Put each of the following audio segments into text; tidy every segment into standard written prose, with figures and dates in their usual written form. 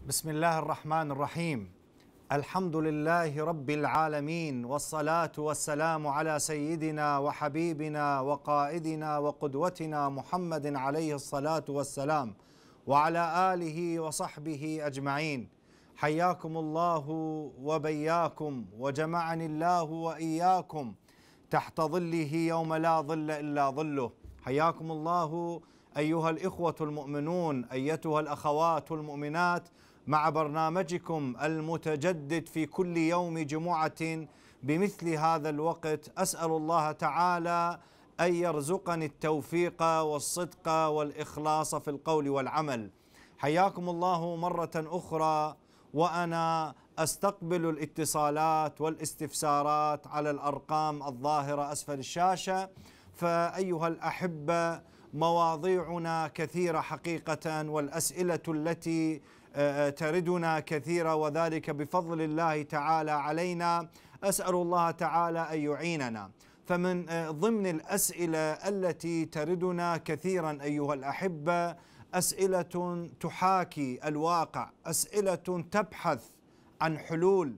بسم الله الرحمن الرحيم. الحمد لله رب العالمين، والصلاة والسلام على سيدنا وحبيبنا وقائدنا وقدوتنا محمد عليه الصلاة والسلام، وعلى آله وصحبه أجمعين. حياكم الله وبياكم، وجمعني الله وإياكم تحت ظله يوم لا ظل إلا ظله. حياكم الله أيها الإخوة المؤمنون، أيتها الأخوات المؤمنات، مع برنامجكم المتجدد في كل يوم جمعة بمثل هذا الوقت. أسأل الله تعالى أن يرزقني التوفيق والصدق والإخلاص في القول والعمل. حياكم الله مرة أخرى، وأنا أستقبل الاتصالات والاستفسارات على الأرقام الظاهرة أسفل الشاشة. فأيها الأحبة، مواضيعنا كثيرة حقيقة، والأسئلة التي تردنا كثيرة، وذلك بفضل الله تعالى علينا. أسأل الله تعالى أن يعيننا. فمن ضمن الأسئلة التي تردنا كثيرا أيها الأحبة أسئلة تحاكي الواقع، أسئلة تبحث عن حلول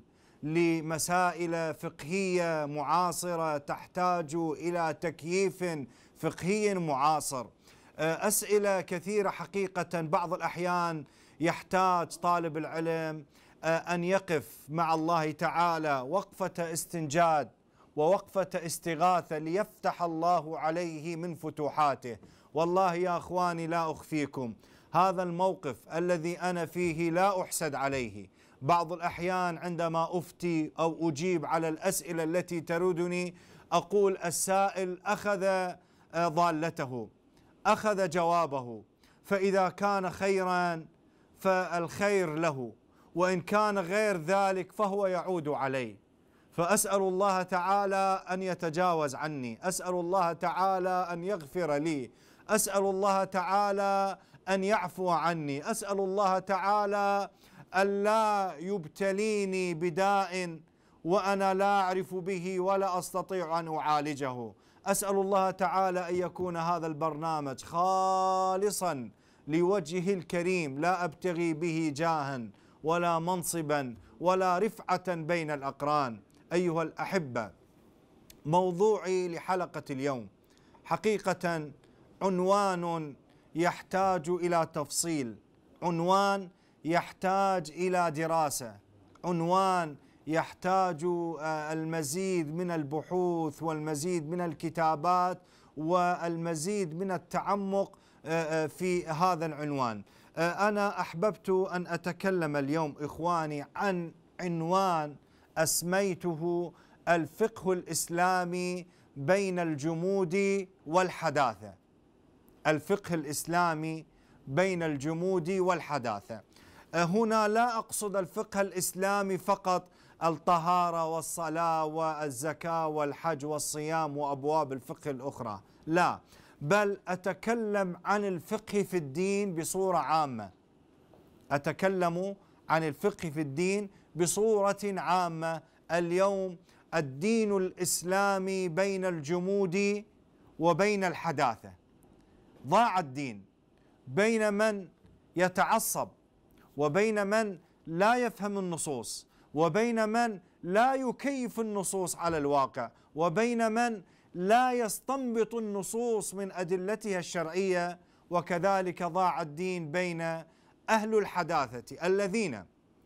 لمسائل فقهية معاصرة تحتاج إلى تكييف فقهي معاصر. أسئلة كثيرة حقيقة. بعض الأحيان يحتاج طالب العلم أن يقف مع الله تعالى وقفة استنجاد ووقفة استغاثة ليفتح الله عليه من فتوحاته. والله يا أخواني لا أخفيكم، هذا الموقف الذي أنا فيه لا أحسد عليه. بعض الأحيان عندما أفتي أو أجيب على الأسئلة التي تردني أقول السائل أخذ ضالته، أخذ جوابه، فإذا كان خيرا فالخير له، وإن كان غير ذلك فهو يعود عليه. فأسأل الله تعالى أن يتجاوز عني، أسأل الله تعالى أن يغفر لي، أسأل الله تعالى أن يعفو عني، أسأل الله تعالى أن لا يبتليني بداء وأنا لا أعرف به ولا أستطيع أن أعالجه. أسأل الله تعالى أن يكون هذا البرنامج خالصا لوجهه الكريم، لا أبتغي به جاها ولا منصبا ولا رفعة بين الأقران. أيها الأحبة، موضوعي لحلقة اليوم حقيقة عنوان يحتاج إلى تفصيل، عنوان يحتاج إلى دراسة، عنوان يحتاج المزيد من البحوث والمزيد من الكتابات والمزيد من التعمق في هذا العنوان. أنا أحببت أن أتكلم اليوم إخواني عن عنوان أسميته الفقه الإسلامي بين الجمود والحداثة. الفقه الإسلامي بين الجمود والحداثة. هنا لا أقصد الفقه الإسلامي فقط الطهارة والصلاة والزكاة والحج والصيام وأبواب الفقه الأخرى، لا، بل أتكلم عن الفقه في الدين بصورة عامة. أتكلم عن الفقه في الدين بصورة عامة. اليوم الدين الإسلامي بين الجمود وبين الحداثة. ضاع الدين بين من يتعصب، وبين من لا يفهم النصوص، وبين من لا يكيف النصوص على الواقع، وبين من لا يستنبط النصوص من أدلتها الشرعية. وكذلك ضاع الدين بين أهل الحداثة الذين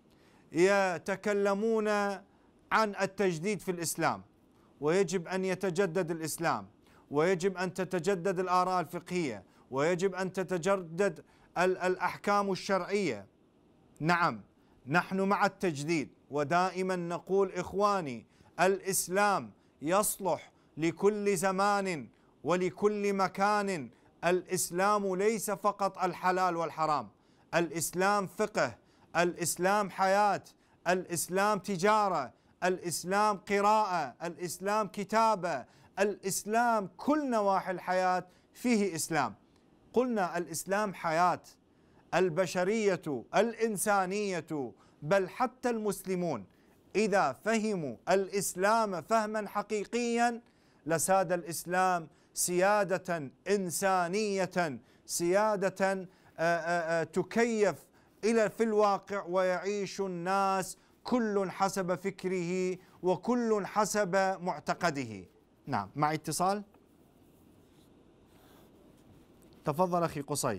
يتكلمون عن التجديد في الإسلام، ويجب أن يتجدد الإسلام، ويجب أن تتجدد الآراء الفقهية، ويجب أن تتجدد الأحكام الشرعية. نعم، نحن مع التجديد، ودائما نقول إخواني الإسلام يصلح لكل زمان ولكل مكان. الإسلام ليس فقط الحلال والحرام، الإسلام فقه، الإسلام حياة، الإسلام تجارة، الإسلام قراءة، الإسلام كتابة، الإسلام كل نواحي الحياة فيه إسلام. قلنا الإسلام حياة، البشرية الإنسانية، بل حتى المسلمون إذا فهموا الإسلام فهما حقيقيا لساد الإسلام سيادة إنسانية، سيادة تكيف إلى في الواقع، ويعيش الناس كل حسب فكره وكل حسب معتقده. نعم، معي اتصال. تفضل أخي قصي.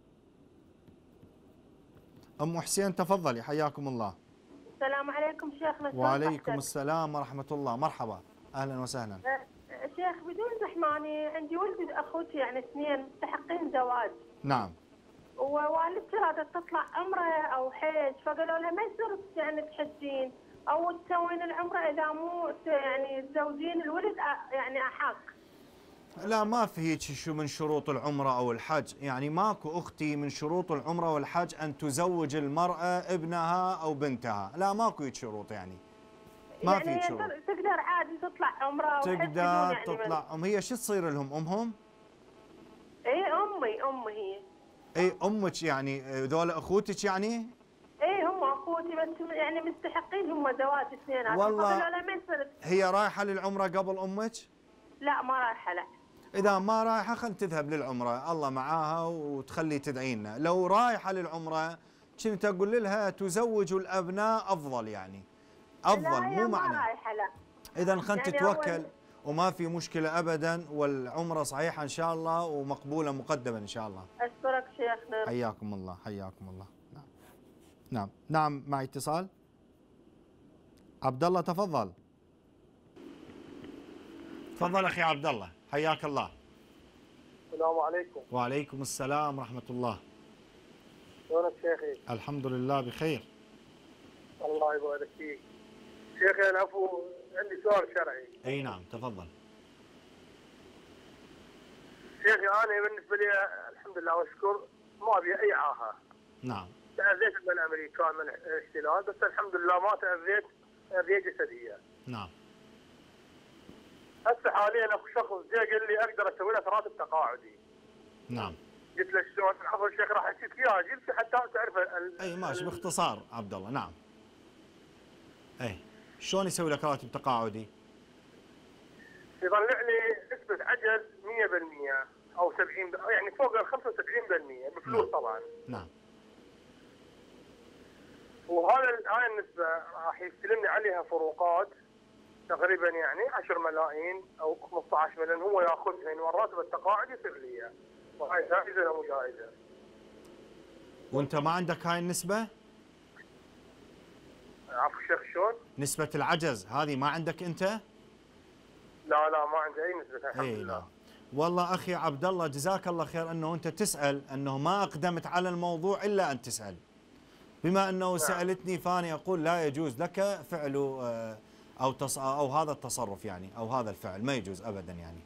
أم حسين تفضلي، حياكم الله. السلام عليكم شيخنا. وعليكم السلام ورحمة الله، مرحبا، أهلا وسهلا. شيخ بدون زحماني، عندي ولد أخوتي يعني اثنين مستحقين زواج. نعم. ووالدتي هذا تطلع عمره أو حج، فقالوا لها ما يصير يعني تحجين أو تسوين العمره إذا مو يعني تزوجين الولد يعني أحق. لا، ما في هيك شو من شروط العمرة أو الحج، يعني ماكو أختي من شروط العمرة والحج أن تزوج المرأة ابنها أو بنتها، لا ماكو هيك شروط، يعني ما في شروط. تقدر عادي تطلع عمره أو حج بدون تقدر يعني تطلع هي شو تصير لهم أمهم؟ إيه أمي هي. إي أمك، يعني ذولا أخوتك يعني؟ ايه هم اخوتي، بس يعني مستحقين هم زواج اثنيناتهم. والله لا ما يصير. هي رايحة للعمرة قبل أمك؟ لا ما رايحة لا. إذا ما رايحة خل تذهب للعمرة، الله معاها وتخلي تدعينا. لو رايحة للعمرة كنت أقول لها تزوج الأبناء أفضل، يعني أفضل، مو معنى. ما رايحة لا. إذا خل يعني تتوكل وما في مشكلة أبدا، والعمرة صحيحة إن شاء الله ومقبولة مقدما إن شاء الله. أشكرك شيخنا. حياكم الله، حياكم الله. نعم معي اتصال. عبد الله تفضل. تفضل أخي عبد الله، حياك الله. السلام عليكم. وعليكم السلام ورحمة الله. شلونك شيخي؟ الحمد لله بخير. الله يبارك فيك. شيخي العفو، عندي سؤال شرعي. اي نعم تفضل. شيخي انا بالنسبه لي الحمد لله واشكر ما ابي اي عاهه. نعم. تاذيت من الامريكان من الاحتلال، بس الحمد لله ما تاذيت اذيه جسديه. نعم. هسه حاليا اكو شخص جاي قال لي اقدر اسوي له راتب تقاعدي. نعم. قلت له شلون؟ عفوا شيخ راح احكيك اياها، جبت حتى تعرف اي ماشي باختصار عبد الله. نعم. اي شلون يسوي لك راتب تقاعدي؟ يطلع لي نسبه عجز 100% او 70، يعني فوق ال 75% بفلوس. نعم. طبعا. نعم. هاي النسبه راح يستلمني عليها فروقات تقريبا يعني 10 ملايين او 15 مليون، هو ياخذها من الراتب التقاعدي يصير لي. وهاي جائزه ولا مو جائزه؟ وانت ما عندك هاي النسبة؟ عفوا شيخ شلون؟ نسبة العجز هذه ما عندك انت؟ لا ما عندي اي نسبه الحمد لله. لا. والله اخي عبد الله جزاك الله خير انه انت تسال، انه ما اقدمت على الموضوع الا ان تسال. بما انه سالتني فاني اقول لا يجوز لك فعل او هذا التصرف، يعني او هذا الفعل ما يجوز ابدا يعني.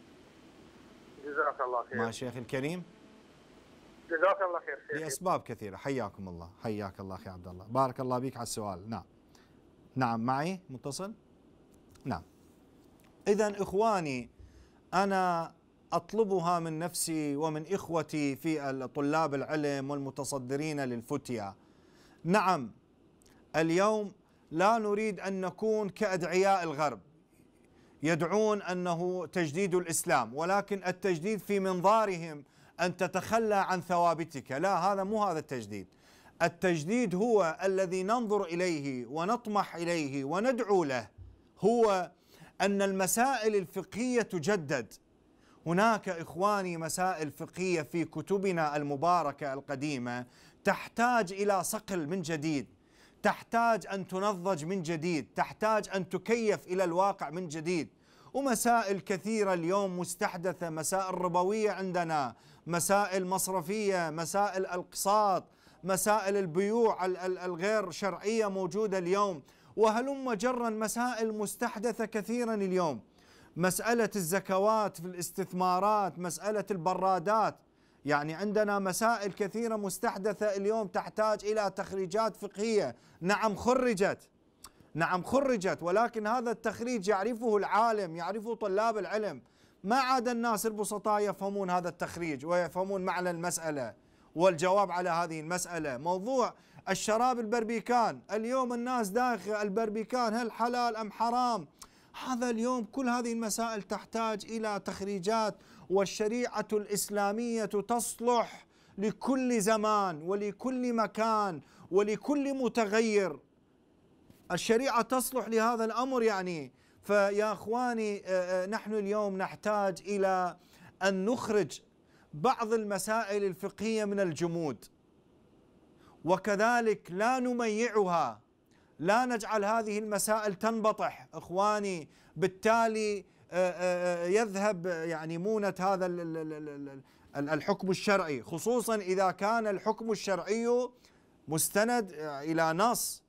جزاك الله خير. مع الشيخ الكريم. جزاك الله خير شيخ. لاسباب كثيره. حياكم الله، حياك الله اخي عبد الله، بارك الله بك على السؤال. نعم. نعم معي متصل. نعم. اذا اخواني، أنا أطلبها من نفسي ومن إخوتي في طلاب العلم والمتصدرين للفتيا. نعم، اليوم لا نريد أن نكون كأدعياء الغرب يدعون أنه تجديد الإسلام، ولكن التجديد في منظارهم أن تتخلى عن ثوابتك. لا، هذا مو هذا التجديد. التجديد هو الذي ننظر إليه ونطمح إليه وندعو له، هو أن المسائل الفقهية تجدد. هناك إخواني مسائل فقهية في كتبنا المباركة القديمة تحتاج إلى صقل من جديد، تحتاج أن تنضج من جديد، تحتاج أن تكيف إلى الواقع من جديد. ومسائل كثيرة اليوم مستحدثة، مسائل ربوية عندنا، مسائل مصرفية، مسائل الأقساط، مسائل البيوع الغير شرعية موجودة اليوم، وهلم جرا مسائل مستحدثة كثيرا اليوم. مسألة الزكوات في الاستثمارات، مسألة البرادات، يعني عندنا مسائل كثيرة مستحدثة اليوم تحتاج إلى تخريجات فقهية. نعم خرجت، ولكن هذا التخريج يعرفه العالم، يعرفه طلاب العلم. ما عاد الناس البسطاء يفهمون هذا التخريج ويفهمون معنى المسألة والجواب على هذه المسألة. موضوع الشراب البربيكان، اليوم الناس داخل البربيكان هل حلال أم حرام؟ هذا اليوم كل هذه المسائل تحتاج إلى تخريجات، والشريعة الإسلامية تصلح لكل زمان ولكل مكان ولكل متغير. الشريعة تصلح لهذا الأمر يعني. فيا أخواني نحن اليوم نحتاج إلى أن نخرج بعض المسائل الفقهية من الجمود، وكذلك لا نميعها، لا نجعل هذه المسائل تنبطح إخواني، بالتالي يذهب يعني مونة هذا الحكم الشرعي، خصوصا إذا كان الحكم الشرعي مستند إلى نص.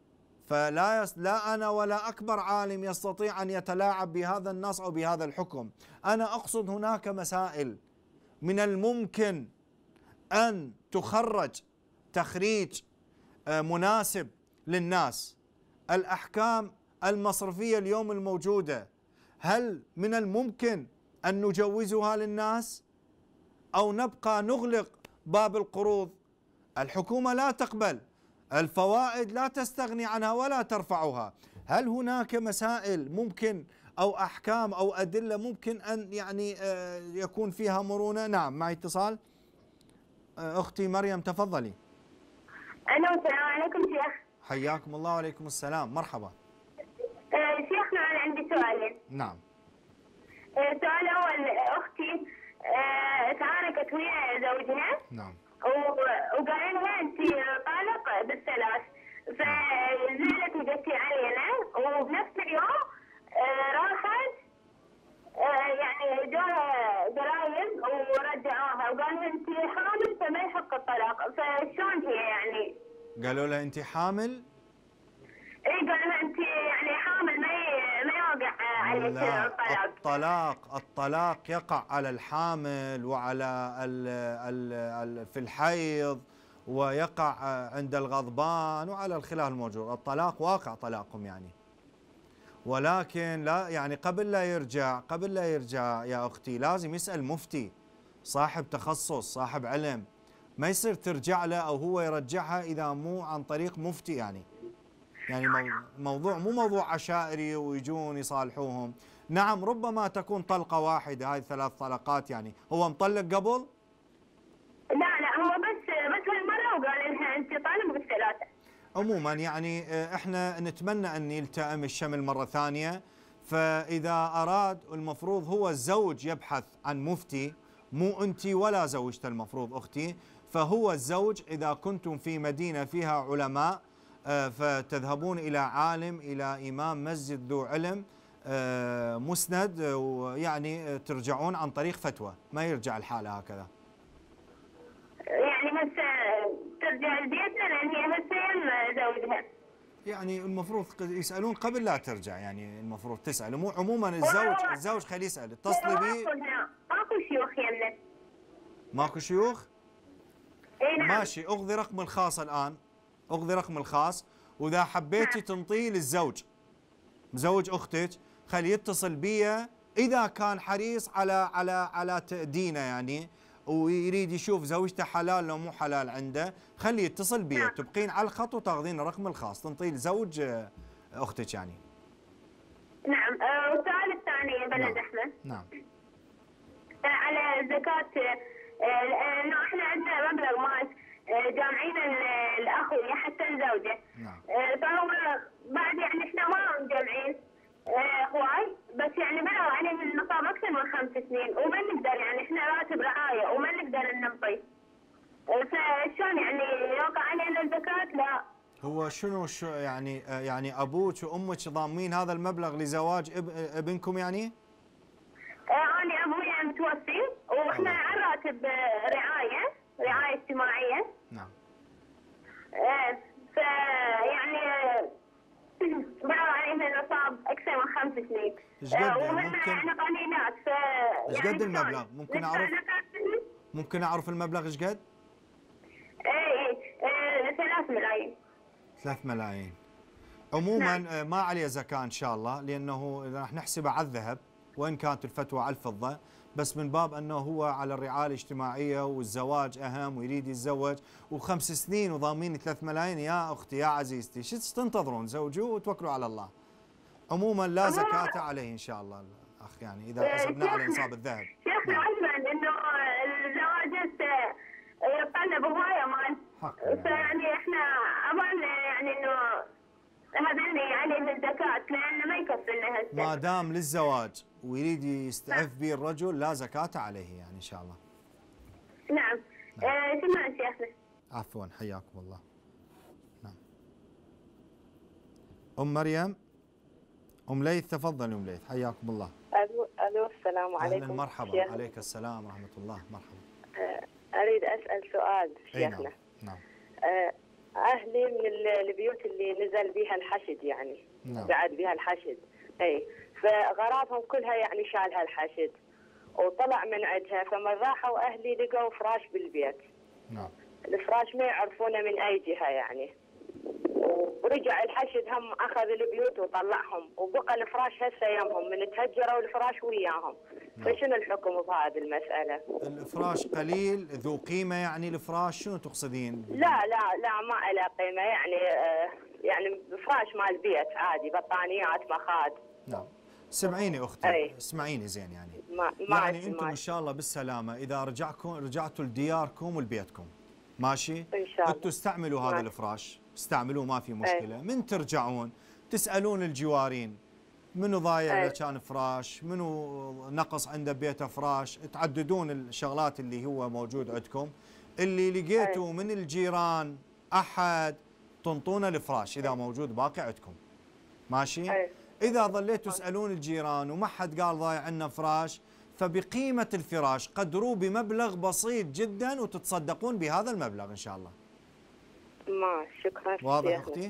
لا أنا ولا أكبر عالم يستطيع أن يتلاعب بهذا النص أو بهذا الحكم. أنا أقصد هناك مسائل من الممكن أن تخرج تخريج مناسب للناس. الأحكام المصرفية اليوم الموجودة، هل من الممكن أن نجوزها للناس أو نبقى نغلق باب القروض؟ الحكومة لا تقبل، الفوائد لا تستغني عنها ولا ترفعها. هل هناك مسائل ممكن أو أحكام أو أدلة ممكن أن يعني يكون فيها مرونة؟ نعم، معي اتصال. أختي مريم تفضلي. ألو، السلام عليكم شيخ. حياكم الله وعليكم السلام، مرحبا. شيخنا أنا عندي سؤالين. نعم. السؤال الأول، أختي تعاركت ويا زوجها. نعم. وقال لها أنت طالق بالثلاث، فزعلت وجتي علينا، وبنفس اليوم راحت يعني جاها جرايم ورجعوها وقال لها أنت حامل فما يحق الطلاق، فشلون هي يعني؟ قالوا لها أنت حامل؟ اي قال لها انت يعني حامل، ما يوقع عليك الطلاق. الطلاق يقع على الحامل وعلى في الحيض، ويقع عند الغضبان وعلى الخلاف الموجود. الطلاق واقع طلاقهم يعني، ولكن لا يعني قبل لا يرجع يا أختي لازم يسأل مفتي صاحب تخصص صاحب علم، ما يصير ترجع له أو هو يرجعها إذا مو عن طريق مفتي يعني موضوع مو موضوع عشائري ويجون يصالحوهم. نعم ربما تكون طلقة واحدة، هاي 3 طلقات يعني. هو مطلق قبل؟ لا هو بس هالمرة وقال لها أنت طالق بالثلاثة. عموما يعني احنا نتمنى أن يلتئم الشمل مرة ثانية. فإذا أراد المفروض هو الزوج يبحث عن مفتي، مو أنت ولا زوجته المفروض أختي. فهو الزوج إذا كنتم في مدينة فيها علماء فتذهبون إلى عالم، إلى إمام مسجد ذو علم مسند، ويعني ترجعون عن طريق فتوى، ما يرجع الحالة هكذا. يعني هسه ترجع لبيتنا لأن هي هسه زوجها. يعني المفروض يسألون قبل لا ترجع، يعني المفروض تسأل. مو عموما الزوج خليه يسأل. اتصلي بي. ماكو شيوخ يمنا. ماكو شيوخ؟ اي نعم. ماشي، اخذي رقم الخاص الآن، اخذي رقم الخاص، واذا حبيتي تنطيه للزوج زوج اختك خليه يتصل بيا اذا كان حريص على تأدينه يعني، ويريد يشوف زوجته حلال لو مو حلال عنده، خليه يتصل بيا. تبقين على الخط وتاخذين الرقم الخاص تنطيه لزوج اختك يعني. نعم. والسؤال الثاني بلد احمد. نعم. على زكاة، انه احنا عندنا مبلغ مال جامعين الاخ ويا حتى الزوجه. نعم. فهو بعد يعني احنا ما مجمعين هواي، بس يعني بلغ عليه النصاب اكثر من 5 سنين وما نقدر يعني احنا راتب رعايه وما نقدر نعطيه. فشلون يعني يوقع علينا الزكاه؟ لا. هو شنو يعني ابوك وامك ضامين هذا المبلغ لزواج ابنكم يعني؟ انا ابوي متوفي واحنا على راتب رعايه اجتماعيه. نعم. فيعني بلغ علينا النصاب اكثر من 5 سنين. ايش قد ممكن يعني قليلات. ايش قد المبلغ؟ ممكن اعرف المبلغ ايش قد؟ اي 3 ملايين. 3 ملايين. عموما ما عليه زكاة ان شاء الله، لانه اذا راح نحسبه على الذهب وان كانت الفتوى على الفضة، بس من باب انه هو على الرعاية الاجتماعية والزواج اهم ويريد يتزوج، و5 سنين وضامين 3 ملايين. يا اختي يا عزيزتي شو تنتظرون؟ زوجوه وتوكلوا على الله. عموما لا زكاة عليه ان شاء الله الاخ، يعني اذا حسبنا على نصاب الذهب. شيخنا علما انه الزواجات حقكم يعني. فيعني احنا اظن يعني انه هذا عليه الزكاة لانه ما يكفي لنا هسه. ما دام للزواج ويريد يستعف به الرجل لا زكاة عليه يعني ان شاء الله. نعم. شكرا شيخنا. عفوا حياكم الله. نعم. ام مريم، ام ليث، تفضلي ام ليث، حياكم الله. الو السلام عليكم. اهلا مرحبا. شيخ. عليك السلام ورحمه الله. مرحبا. اريد اسال سؤال شيخنا. نعم. نعم. اهلي من البيوت اللي نزل بها الحشد يعني. نعم. بعد بها الحشد. اي فغراضهم كلها يعني شالها الحشد وطلع من عندها، فمن راحوا اهلي لقوا فراش بالبيت. نعم. الفراش ما يعرفونه من اي جهه يعني. ورجع الحشد هم اخذ البيوت وطلعهم وبقى الفراش هسه يمهم من تهجروا الفراش وياهم. فشنو الحكم بهذه المساله؟ الافراش قليل ذو قيمه يعني الافراش شنو تقصدين؟ لا ما له قيمه يعني يعني فراش مال بيت عادي، بطانيات مخاد. نعم. سمعيني اختي، اسمعيني زين يعني. يعني انتم ان شاء الله بالسلامه اذا رجعتوا لدياركم ولبيتكم. ماشي؟ ان شاء الله. انتم استعملوا هذا الفراش، استعملوه ما في مشكله، من ترجعون تسالون الجوارين منو ضايع كان فراش، منو نقص عنده بيته فراش، تعددون الشغلات اللي هو موجود عندكم، اللي لقيتوا من الجيران احد تنطونه الفراش اذا موجود باقي عندكم. ماشي؟ اذا ظليتوا تسالون الجيران وما حد قال ضايع عنا فراش، فبقيمه الفراش قدروه بمبلغ بسيط جدا وتتصدقون بهذا المبلغ ان شاء الله. ما شكرا. واضح اختي؟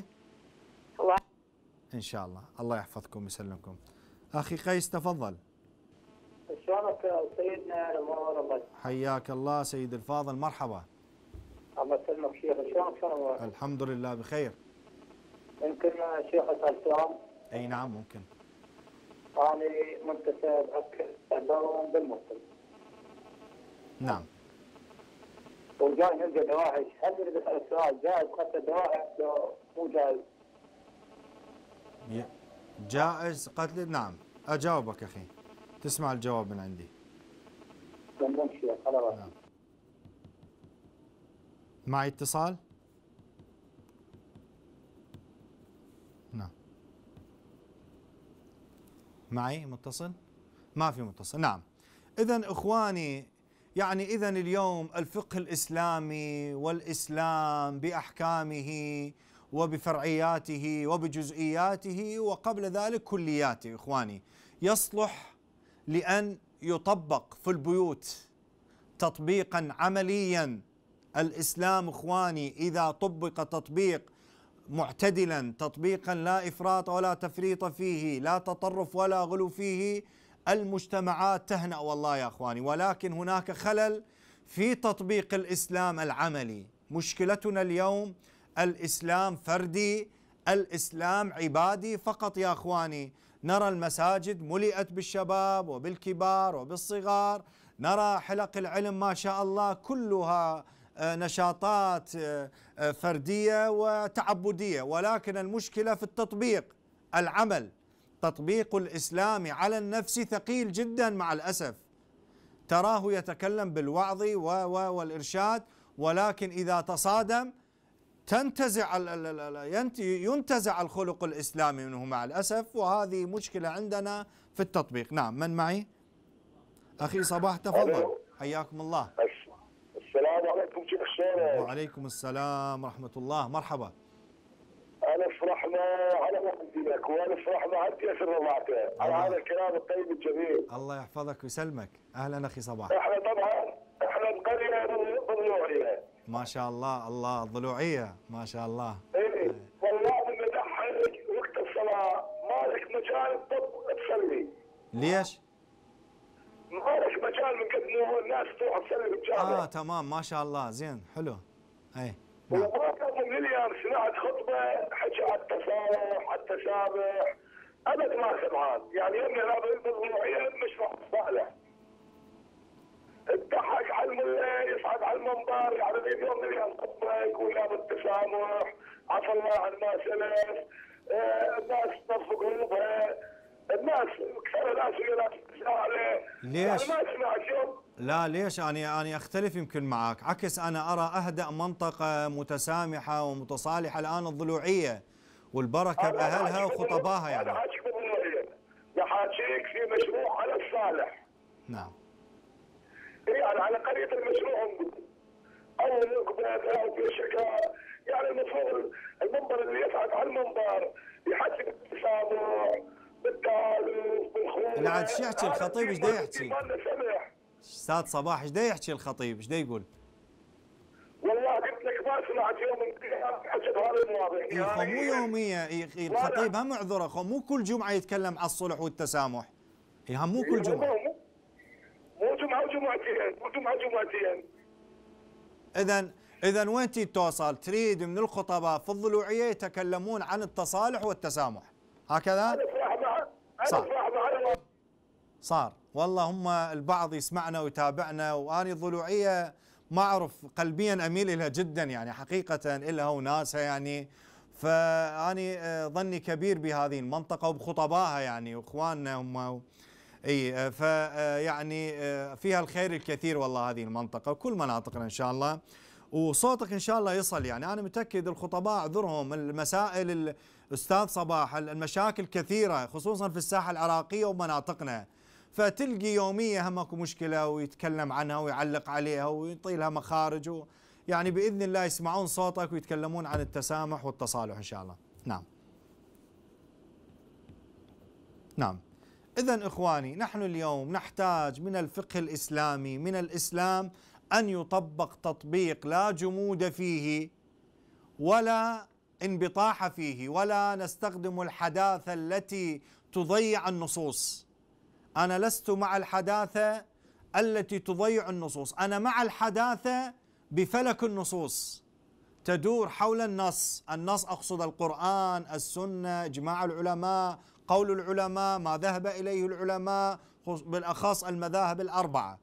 ان شاء الله. الله يحفظكم ويسلمكم. اخي قيس تفضل. شلونك سيدنا المنور؟ حياك الله سيد الفاضل، مرحبا. الله يسلمك شيخ، شلونك؟ الحمد لله بخير. يمكن شيخ اسال سؤال؟ اي نعم ممكن. أنا منتسب أكل الدوام بالمصري. نعم. وجاي نلقى دواعش، هل نريد أسأل السؤال جائز قتل الدواعش لو مو جائز؟ جائز قتل؟ نعم. أجاوبك أخي. تسمع الجواب من عندي. نعم. معي اتصال؟ نعم. معي متصل؟ ما في متصل. نعم. إذن إخواني يعني إذن اليوم الفقه الإسلامي والإسلام بأحكامه وبفرعياته وبجزئياته وقبل ذلك كلياته إخواني يصلح لأن يطبق في البيوت تطبيقا عمليا. الإسلام إخواني إذا طبق تطبيق معتدلا، تطبيقا لا إفراط ولا تفريط فيه، لا تطرف ولا غلو فيه، المجتمعات تهنأ والله يا أخواني. ولكن هناك خلل في تطبيق الإسلام العملي. مشكلتنا اليوم الإسلام فردي، الإسلام عبادي فقط يا أخواني. نرى المساجد ملئت بالشباب وبالكبار وبالصغار، نرى حلق العلم ما شاء الله كلها نشاطات فردية وتعبدية، ولكن المشكلة في التطبيق العمل. تطبيق الإسلام على النفس ثقيل جدا مع الأسف. تراه يتكلم بالوعظ والإرشاد، ولكن إذا تصادم ينتزع الخلق الإسلامي منه مع الأسف، وهذه مشكلة عندنا في التطبيق. نعم. من معي؟ أخي صباح تفضل. حياكم الله. السلام عليكم شيخ شلونك؟ وعليكم السلام ورحمة الله. مرحبا. أنا فرحنا على مقدمك وأنا فرحنا على ياسر رضعته على هذا الكلام الطيب الجميل. الله يحفظك ويسلمك. أهلا أخي صباح. احنا طبعا بقرية ضلوعية. ما شاء الله. الله الضلوعية ما شاء الله. إيه والله بنضحك وقت الصلاة ما لك مجال تصلي. ليش؟ ما لك مجال من قد ما الناس تروح تصلي بالجامع. تمام ما شاء الله زين حلو. اي نعم. وما كان من اليوم سمعت خطبة حكي على التصالح على التسامح أبد ما سمعت، يعني يمني هذا الضلوعية مش راح له. الضحك على الملا يصعد على المنبر يعني اليوم مليان خطبة يقول لا بالتسامح، عفى الله عن ما سلف، الناس تنفق قلوبها، الناس كثير ناس ويا ناس عليه. ليش؟ يعني ما سمعت يوم لا ليش أنا أختلف يمكن معك، عكس أنا أرى أهدأ منطقة متسامحة ومتصالحة الآن الضلوعية، والبركة بأهلها وخطباها يعني. أنا حاجيك بالضلوعية، بحاجيك في مشروع على الصالح. نعم. يعني على قرية المشروع نقول أو العقبة أو في شكا، يعني المفروض المنبر اللي يصعد على المنبر يحسب بالتسامح بالتالف بالخوف. لا عاد شو يحكي الخطيب؟ ايش دا يحكي؟ استاذ صباح ايش دا يحكي الخطيب؟ ايش دا يقول؟ والله قلت لك ما سمعت يوم حكى بهذه المواضيع. مو يومية الخطيب هم معذره، مو كل جمعة يتكلم على الصلح والتسامح. هم مو كل جمعة. مو جمعة وجمعتين، مو جمعة وجمعتين. إذا وين توصل؟ تريد من الخطباء في الضلوعية يتكلمون عن التصالح والتسامح، هكذا؟ صار والله هم البعض يسمعنا ويتابعنا، وأنا الضلوعية ما أعرف قلبيا أميل إليها جدا يعني حقيقة، إلها وناسها يعني، فأني ظني كبير بهذه المنطقة وبخطبائها يعني، وإخواننا هم اي فيعني فيها الخير الكثير والله هذه المنطقة وكل مناطقنا إن شاء الله، وصوتك إن شاء الله يصل يعني. أنا متأكد الخطباء أعذرهم المسائل الأستاذ صباح، المشاكل كثيرة خصوصا في الساحة العراقية ومناطقنا، فتلقي يومية هم اكو مشكلة ويتكلم عنها ويعلق عليها ويعطي لها مخارج، يعني بإذن الله يسمعون صوتك ويتكلمون عن التسامح والتصالح إن شاء الله. نعم. نعم. إذن إخواني، نحن اليوم نحتاج من الفقه الإسلامي، من الإسلام أن يطبق تطبيق لا جمود فيه ولا انبطاح فيه، ولا نستخدم الحداثة التي تضيع النصوص. أنا لست مع الحداثة التي تضيع النصوص، أنا مع الحداثة بفلك النصوص تدور حول النص أقصد القرآن، السنة، إجماع العلماء، قول العلماء، ما ذهب إليه العلماء بالأخص المذاهب الأربعة.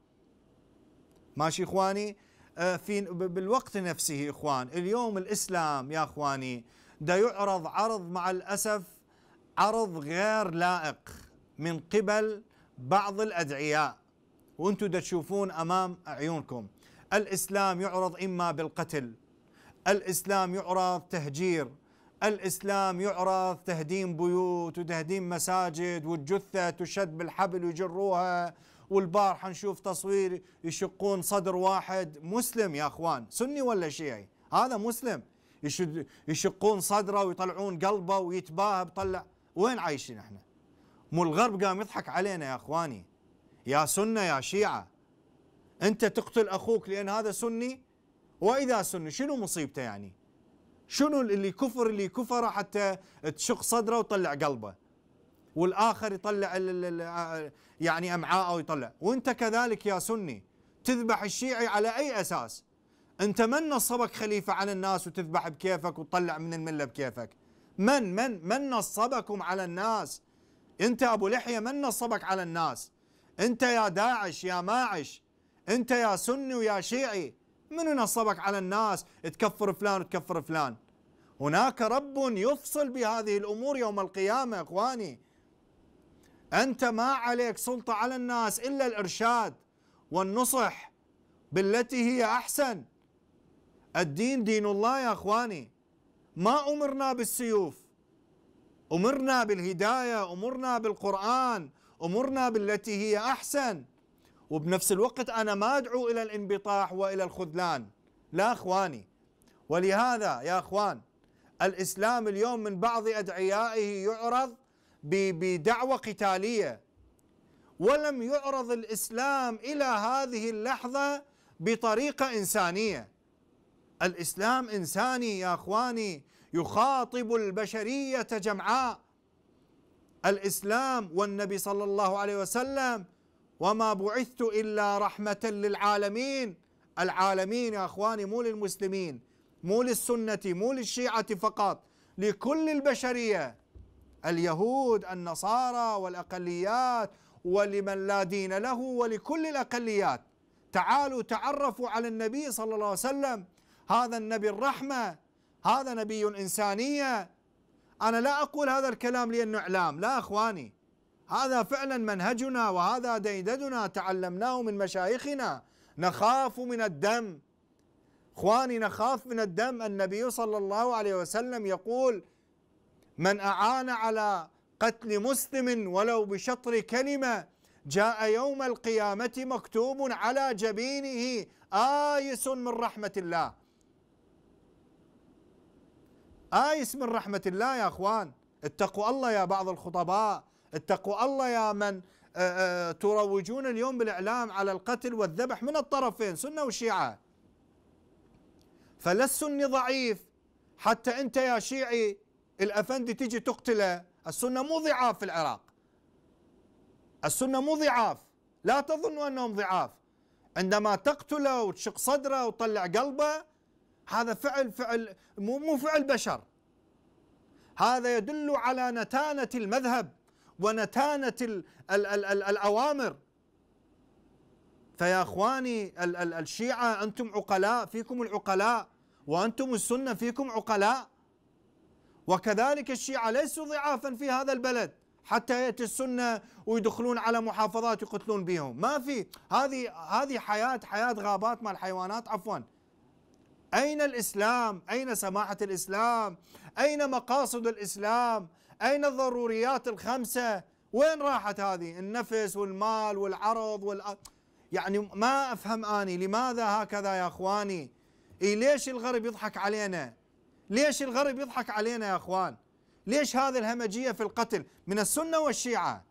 ماشي إخواني؟ بالوقت نفسه إخوان، اليوم الإسلام يا إخواني دا يعرض عرض مع الأسف عرض غير لائق من قبل بعض الأدعياء، وأنتم دا تشوفون أمام أعينكم. الإسلام يعرض إما بالقتل، الإسلام يعرض تهجير، الإسلام يعرض تهديم بيوت وتهديم مساجد، والجثة تشد بالحبل ويجروها، والبارحة نشوف تصوير يشقون صدر واحد مسلم يا أخوان، سني ولا شيعي، هذا مسلم يشقون صدره ويطلعون قلبه ويتباهى بطلع. وين عايشين احنا؟ مو الغرب قام يضحك علينا يا أخواني، يا سنة يا شيعة، أنت تقتل أخوك لأن هذا سني، وإذا سني شنو مصيبته يعني؟ شنو اللي كفر حتى تشق صدره ويطلع قلبه، والآخر يطلع يعني أمعاءه ويطلع، وأنت كذلك يا سني تذبح الشيعي على أي أساس؟ أنت من نصبك خليفة على الناس وتذبح بكيفك وتطلع من الملة بكيفك؟ من نصبكم على الناس؟ أنت أبو لحية من نصبك على الناس؟ أنت يا داعش يا ماعش، أنت يا سني ويا شيعي، من نصبك على الناس تكفر فلان وتكفر فلان؟ هناك رب يفصل بهذه الأمور يوم القيامة. إخواني أنت ما عليك سلطة على الناس إلا الإرشاد والنصح بالتي هي أحسن. الدين دين الله يا أخواني، ما أمرنا بالسيوف، أمرنا بالهداية، أمرنا بالقرآن، أمرنا بالتي هي أحسن. وبنفس الوقت أنا ما أدعو إلى الانبطاح وإلى الخذلان، لا أخواني. ولهذا يا أخوان الإسلام اليوم من بعض أدعيائه يعرض بدعوة قتالية، ولم يعرض الإسلام إلى هذه اللحظة بطريقة إنسانية. الإسلام إنساني يا أخواني، يخاطب البشرية جمعاء. الإسلام والنبي صلى الله عليه وسلم وما بعثت إلا رحمة للعالمين. العالمين يا أخواني مو للمسلمين، مو للسنة، مو للشيعة فقط، لكل البشرية، اليهود، النصارى، والأقليات، ولمن لا دين له، ولكل الأقليات. تعالوا تعرفوا على النبي صلى الله عليه وسلم، هذا النبي الرحمة، هذا نبي إنسانية. أنا لا أقول هذا الكلام لأنه إعلام، لا أخواني، هذا فعلا منهجنا وهذا ديدننا تعلمناه من مشايخنا. نخاف من الدم اخواني، نخاف من الدم. النبي صلى الله عليه وسلم يقول: من أعان على قتل مسلم ولو بشطر كلمة جاء يوم القيامة مكتوب على جبينه آيس من رحمة الله. آيس من رحمة الله يا أخوان. اتقوا الله يا بعض الخطباء، اتقوا الله يا من تروجون اليوم بالإعلام على القتل والذبح من الطرفين سنة وشيعة. فلا السني ضعيف حتى أنت يا شيعي الأفندي تيجي تقتله. السنة مو ضعاف في العراق، السنة مو ضعاف، لا تظنوا أنهم ضعاف. عندما تقتله وتشق صدره وتطلع قلبه هذا فعل مو فعل بشر. هذا يدل على نتانة المذهب ونتانة الأوامر. فيا أخواني الشيعة أنتم عقلاء، فيكم العقلاء، وأنتم السنة فيكم عقلاء. وكذلك الشيعة ليسوا ضعافا في هذا البلد حتى يأتي السنة ويدخلون على محافظات يقتلون بهم. ما في، هذه حياة غابات مع الحيوانات عفوا. أين الإسلام؟ أين سماحة الإسلام؟ أين مقاصد الإسلام؟ أين الضروريات الخمسة؟ وين راحت هذه؟ النفس والمال والعرض يعني ما أفهم أني لماذا هكذا يا أخواني؟ ليش الغرب يضحك علينا؟ ليش الغرب يضحك علينا يا أخوان؟ ليش هذه الهمجية في القتل من السنة والشيعة؟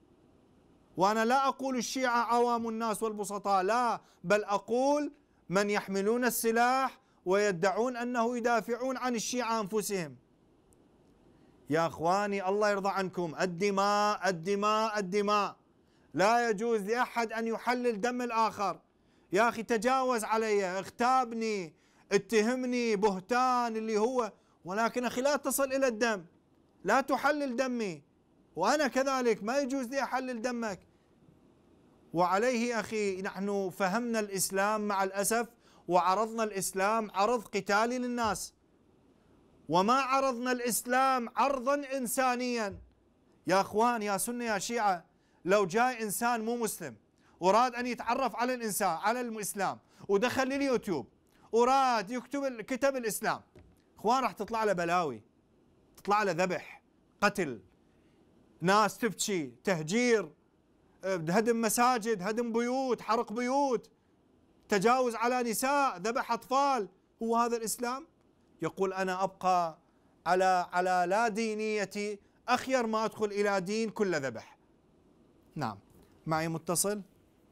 وأنا لا أقول الشيعة عوام الناس والبسطاء، لا، بل أقول من يحملون السلاح ويدعون أنه يدافعون عن الشيعة أنفسهم. يا أخواني الله يرضى عنكم، الدماء الدماء الدماء، لا يجوز لأحد أن يحلل دم الآخر. يا أخي تجاوز علي، اغتابني، اتهمني بهتان اللي هو، ولكن أخي لا تصل إلى الدم، لا تحلل دمي، وأنا كذلك ما يجوز لي أحلل دمك. وعليه أخي نحن فهمنا الإسلام مع الأسف وعرضنا الإسلام عرض قتالي للناس، وما عرضنا الإسلام عرضا إنسانيا. يا أخوان يا سنة يا شيعة، لو جاء إنسان مو مسلم وراد أن يتعرف على الإنسان على الإسلام ودخل لليوتيوب وراد يكتب كتاب الإسلام، أخوان راح تطلع له بلاوي، تطلع له ذبح، قتل، ناس تبكي، تهجير، هدم مساجد، هدم بيوت، حرق بيوت، تجاوز على نساء، ذبح أطفال. هو هذا الإسلام؟ يقول أنا أبقى على لا دينيتي، أخير ما أدخل إلى دين كل ذبح. نعم معي متصل.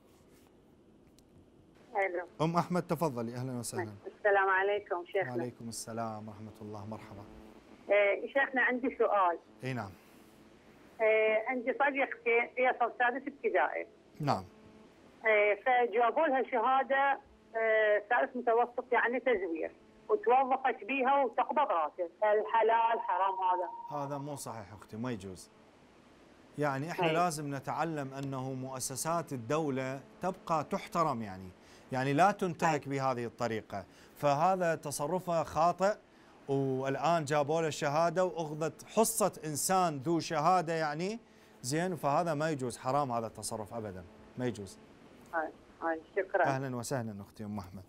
أهلا. أم أحمد تفضلي. أهلا وسهلا. السلام عليكم شيخنا. وعليكم السلام ورحمة الله. مرحبا. شيخنا عندي سؤال. اي نعم. عندي صديقتي هي صف سادس ابتدائي. نعم. فجابوا لها شهادة ثالث متوسط يعني تزوير، وتوظفت بيها وتقبض راتب. الحلال حرام هذا مو صحيح أختي، ما يجوز. يعني احنا لازم نتعلم أنه مؤسسات الدولة تبقى تحترم، يعني لا تنتهك بهذه الطريقة. فهذا تصرفها خاطئ، والآن جابوا له الشهادة وأخذت حصة إنسان ذو شهادة يعني زين، فهذا ما يجوز، حرام هذا التصرف أبدا، ما يجوز. شكرا. أهلا وسهلا أختي أم أحمد.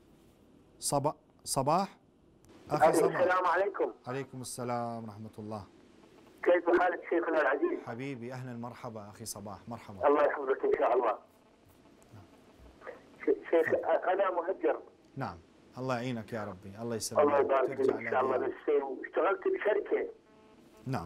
صباح أخي صباح. السلام عليكم. عليكم السلام ورحمة الله. كيف حالك شيخنا العزيز؟ حبيبي أهلا مرحبا أخي صباح. مرحبا. الله يحفظك إن شاء الله. شيخ أنا مهجر. نعم الله يعينك يا ربي، الله يسلمك. الله يبارك فيك إن شاء الله. بس اشتغلت بشركة. نعم.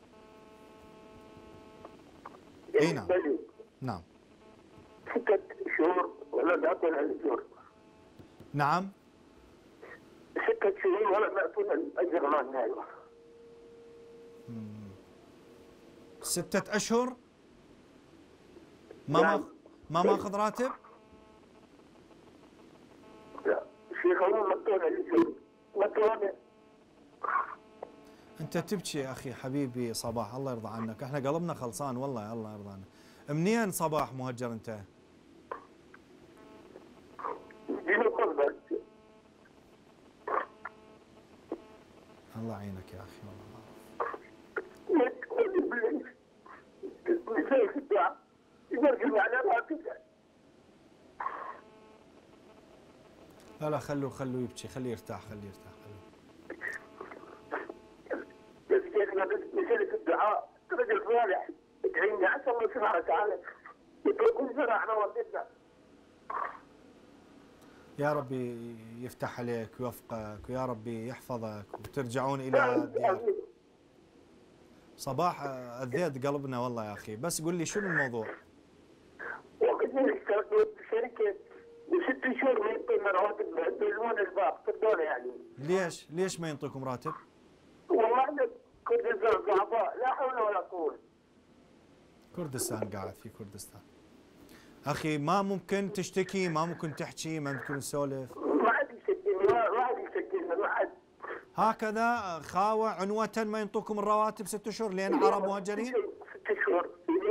اي نعم. نعم. 6 شهور ولا بيعطون الأجر. نعم. 6 شهور ولا بيعطون الأجر مالنا. 6 أشهر ما ماخذ راتب؟ لا شيخ الله مطونا الأجر مطونا. أنت تبكي يا أخي حبيبي صباح، الله يرضى عنك، احنا قلبنا خلصان والله، الله يرضى عنك. منين صباح مهجر أنت؟ الله يعينك يا أخي والله. يقول على راتبه. لا خلوه يبكي، خليه يرتاح. بس شيخنا مسألة الدعاء رجل صالح ادعيني عسى الله سبحانه وتعالى يتركون زرعنا وردنا. يا ربي يفتح عليك ويوفقك، ويا ربي يحفظك وترجعون إلى ديار. صباح أذيت قلبنا والله يا أخي، بس قل لي شنو الموضوع؟ وقت ما اشتغلت بشركة و6 شهور ما يعطينا رواتب بيلمون الباق تردون يعني. ليش ما ينطيكم راتب؟ والله احنا كردستان ضعفاء لا حول ولا قوة. كردستان قاعد في كردستان. أخي ما ممكن تشتكي، ما ممكن تحكي، ما ممكن تسولف. ما حد يشكيني، ما حد يشكيني، ما حد. هكذا خاوة عنوة ما ينطوكم الرواتب 6 شهور لين عرب مهجرين؟ 6 شهور.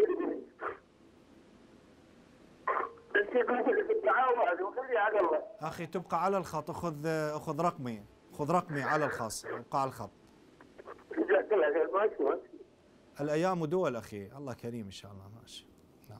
بس يقول لك التعاون وخلي على الله. أخي تبقى على الخط، أخذ رقمي على الخاص، ابقى على الخط. جزاك الله خير. ماشي. الأيام دول أخي، الله كريم إن شاء الله. ماشي. نعم.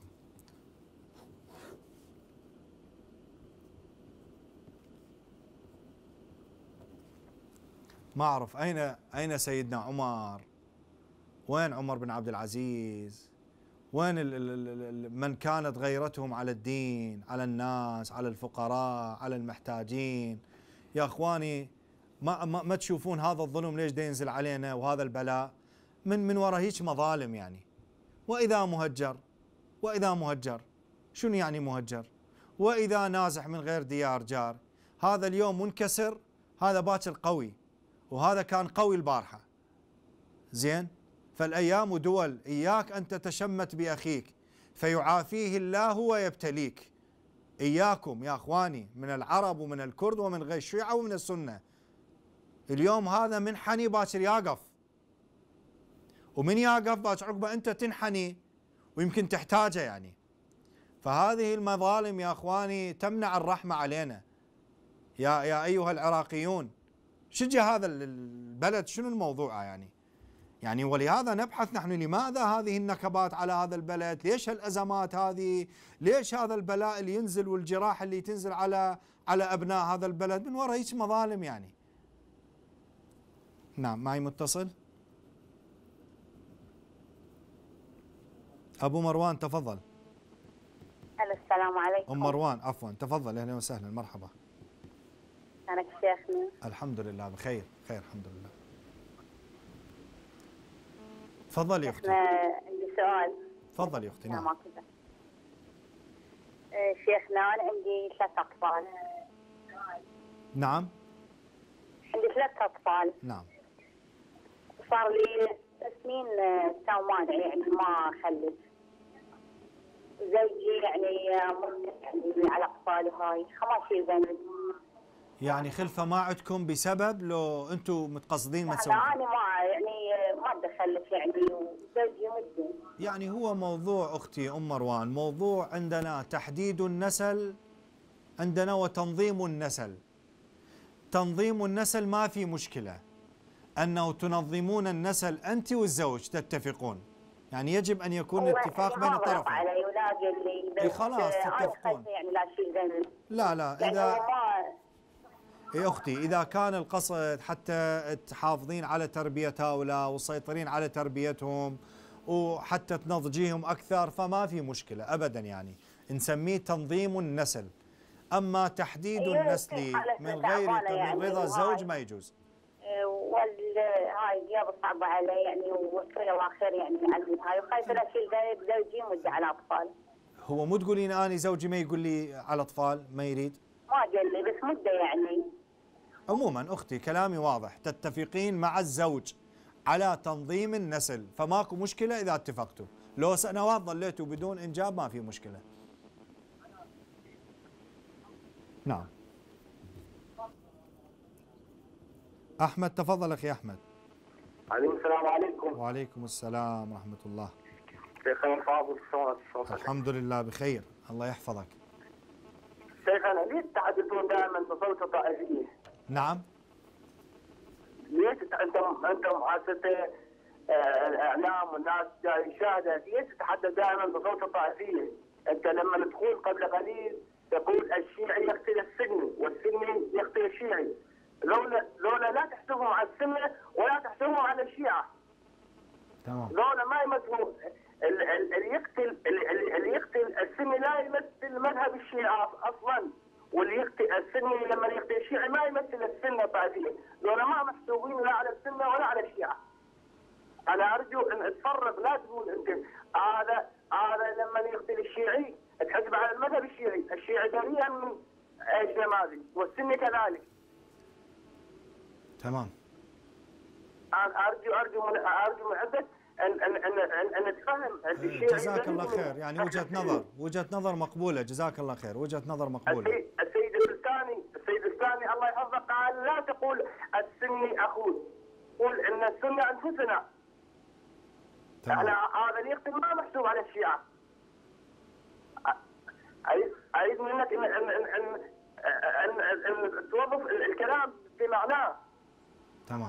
ما أعرف أين سيدنا عمر؟ وين عمر بن عبد العزيز؟ وين من كانت غيرتهم على الدين، على الناس، على الفقراء، على المحتاجين؟ يا اخواني ما تشوفون هذا الظلم ليش دا ينزل علينا، وهذا البلاء من وراء هيك مظالم يعني. واذا مهجر شنو يعني مهجر؟ واذا نازح من غير ديار جار. هذا اليوم منكسر، هذا باكر قوي، وهذا كان قوي البارحه. زين؟ فالأيام دول، إياك أن تتشمت بأخيك فيعافيه الله ويبتليك. إياكم يا أخواني من العرب ومن الكرد ومن غير الشيعة ومن السنة. اليوم هذا منحني باكر يقف، ومن يقف باكر عقبه أنت تنحني ويمكن تحتاجه يعني. فهذه المظالم يا أخواني تمنع الرحمة علينا. يا أيها العراقيون، شجع هذا البلد شنو الموضوع يعني ولهذا نبحث نحن لماذا هذه النكبات على هذا البلد؟ ليش هالأزمات هذه؟ ليش هذا البلاء اللي ينزل والجراح اللي تنزل على أبناء هذا البلد؟ من وراء هيك مظالم يعني. نعم. معي متصل. أبو مروان تفضل. السلام عليكم. أم مروان عفوا، تفضل. أهلا وسهلا، مرحبا. أنا شيخنا. الحمد لله بخير الحمد لله. تفضلي يا اختي. عندي سؤال. تفضلي يا اختي. نعم. شيخنا انا عندي 3 اطفال. نعم. عندي 3 اطفال. نعم. صار لي 6 سنين تو مانع يعني ما اخلف. زوجي يعني على اطفالي هاي خماسي ذنب. يعني خلفه ما عندكم بسبب لو انتم متقصدين ما تسوون؟ انا ما بدي اخلف يعني، وزوجي مدن. يعني هو موضوع اختي ام مروان، موضوع عندنا تحديد النسل عندنا وتنظيم النسل. تنظيم النسل ما في مشكله، انه تنظمون النسل انت والزوج تتفقون، يعني يجب ان يكون اتفاق بين الطرفين. علي ولا قال لي خلاص تتفقون. يعني لا شيء ذنب. لا يعني اذا يا أختي إذا كان القصد حتى تحافظين على تربية هؤلاء وتسيطرين على تربيتهم وحتى تنضجيهم أكثر فما في مشكلة أبدا، يعني نسميه تنظيم النسل. أما تحديد النسل من غير رضا الزوج ما يجوز. هاي الجواب صعبة علي يعني، وصير الآخر يعني عندي هاي، وخايفة لا أشيل زوجي مدة على أطفال. هو مو تقولين أنا زوجي ما يقول لي على أطفال، ما يريد؟ ما قال لي بس مدة يعني. عموما أختي كلامي واضح، تتفقين مع الزوج على تنظيم النسل فماكو مشكلة إذا اتفقتوا. لو سنوات ظليتوا بدون إنجاب ما في مشكلة. نعم. أحمد تفضل أخي أحمد. عليكم السلام عليكم. وعليكم السلام ورحمة الله. شيخنا فاضل شلونك؟ الحمد لله بخير، الله يحفظك. شيخنا ليش تحدثون دائما بصوت طائفية؟ نعم. ليش انتم حاسه الاعلام والناس يشاهدها ليش تتحدث دائما بصوت طائفيه؟ انت لما تقول قبل قليل تقول الشيعي يقتل السني والسني يقتل الشيعي، لولا لا تحسبهم على السنه ولا تحسبهم على الشيعه. تمام. لولا ما يمثلون اللي يقتل السني لا يمثل مذهب الشيعه اصلا، واللي يقتل السني لما يقتل الشيعي ما يمثل السنه الطائفيه، لولا ما محسوبين لا على السنه ولا على الشيعه. انا ارجو ان تفرق، لا تقول انت هذا لما يقتل الشيعي تحسب على المذهب الشيعي بريئا من ايش نماذج، والسني كذلك. تمام. ارجو من عندك ان تفهم الشيعي. جزاك الله خير، يعني وجهة نظر مقبولة، جزاك الله خير، وجهة نظر مقبولة. السيد الثاني الله يحفظه قال لا تقول السني اخوه، قول ان السنه انفسنا. هذا اللي يقتل ما محسوب على الشيعه. اريد منك ان توظف الكلام في معناه. تمام.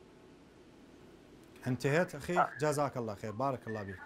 انتهيت اخي؟ جزاك الله خير، بارك الله بك.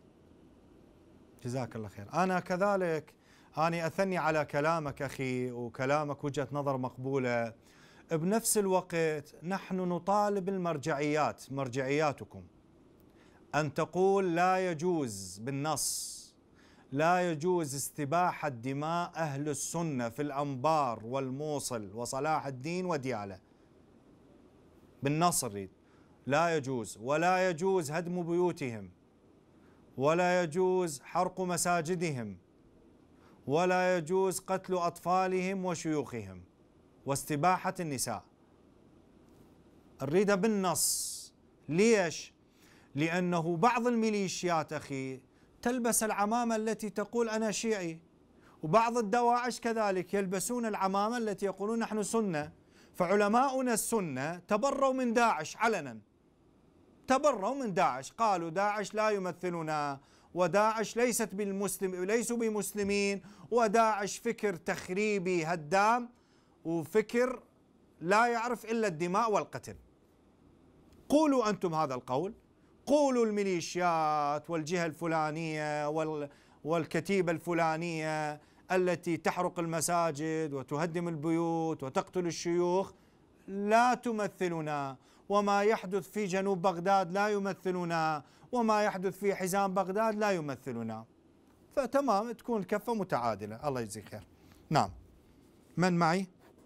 جزاك الله خير. انا كذلك اثني على كلامك اخي، وكلامك وجهة نظر مقبولة. بنفس الوقت نحن نطالب المرجعيات، مرجعياتكم، أن تقول لا يجوز بالنص، لا يجوز استباحة دماء أهل السنة في الأنبار والموصل وصلاح الدين وديالى. بالنص نريد لا يجوز، ولا يجوز هدم بيوتهم، ولا يجوز حرق مساجدهم، ولا يجوز قتل أطفالهم وشيوخهم، واستباحة النساء. نريدها بالنص. ليش؟ لأنه بعض الميليشيات أخي تلبس العمامة التي تقول أنا شيعي، وبعض الدواعش كذلك يلبسون العمامة التي يقولون نحن سنة. فعلماؤنا السنة تبروا من داعش علنا، تبروا من داعش، قالوا داعش لا يمثلنا، وداعش ليسوا بمسلمين، وداعش فكر تخريبي هدام، وفكر لا يعرف إلا الدماء والقتل. قولوا أنتم هذا القول، قولوا الميليشيات والجهة الفلانية والكتيبة الفلانية التي تحرق المساجد وتهدم البيوت وتقتل الشيوخ لا تمثلنا، وما يحدث في جنوب بغداد لا يمثلنا، وما يحدث في حزام بغداد لا يمثلنا. فتمام، تكون الكفة متعادلة. الله يجزيك خير. نعم. من معي؟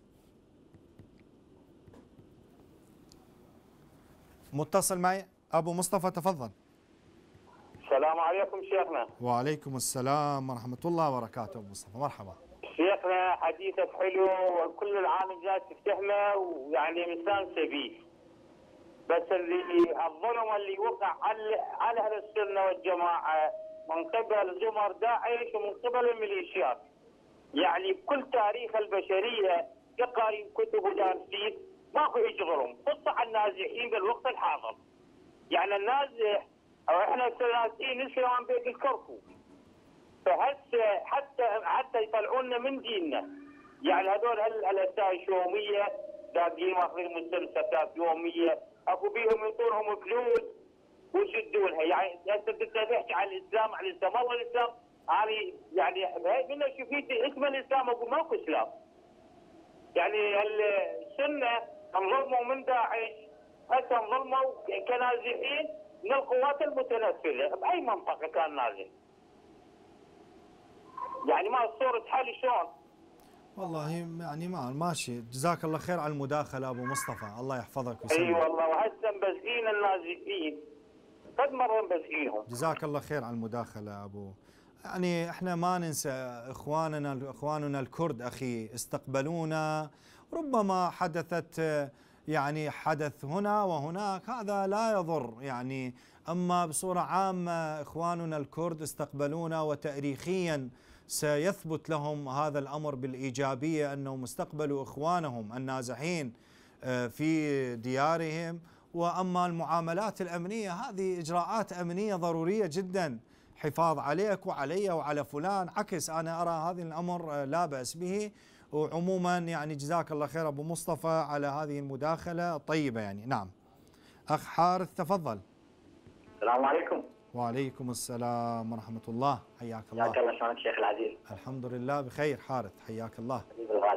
متصل معي أبو مصطفى، تفضل. السلام عليكم شيخنا. وعليكم السلام ورحمة الله وبركاته. أبو مصطفى مرحبا. شيخنا حديثك حلو وكل العالم جالس تفتهمه ويعني مستانسه بيه، بس الظلم اللي وقع على أهل السنة والجماعة من قبل زمر داعش ومن قبل الميليشيات، يعني بكل تاريخ البشرية كقارئ كتب ودارسين ماكو هيك ظلم، خصوصا على النازحين بالوقت الحاضر. يعني النازح او احنا نازحين نسلم بيت الكركو، فهسه حتى يطلعونا من ديننا. يعني هذول الاساء الشوميه داقين ماخذين مستمسكات يوميه، اكو بيهم يعطونهم فلوس ويشدونها. يعني هسه بدك تحكي عن الاسلام، عن الاسلام، والله الاسلام يعني من شفيت اسم الاسلام اقول ماكو اسلام. يعني السنه انظلموا من داعش، هسه انظلموا كنازحين من القوات المتنفذه. باي منطقه كان نازح؟ يعني ما صورة حالي شلون؟ والله يعني ماشي. جزاك الله خير على المداخله ابو مصطفى، الله يحفظك ويسلمك. اي والله، وهسه مبزئين النازحين، قد مره مبزئينهم. جزاك الله خير على المداخله ابو. يعني احنا ما ننسى اخواننا الكرد اخي، استقبلونا، ربما حدثت يعني حدث هنا وهناك، هذا لا يضر يعني. اما بصوره عامه اخواننا الكرد استقبلونا، وتاريخيا سيثبت لهم هذا الامر بالايجابيه انهم استقبلوا اخوانهم النازحين في ديارهم. واما المعاملات الامنيه هذه اجراءات امنيه ضروريه جدا، حفاظ عليك وعلي وعلى فلان، عكس انا ارى هذا الامر لا باس به. وعموما يعني جزاك الله خير ابو مصطفى على هذه المداخله الطيبه يعني. نعم. اخ حارث تفضل. السلام عليكم. وعليكم السلام ورحمة الله، حياك الله. حياك الله، شلونك شيخ العزيز؟ الحمد لله بخير. حارث حياك الله. حبيبي الغالي.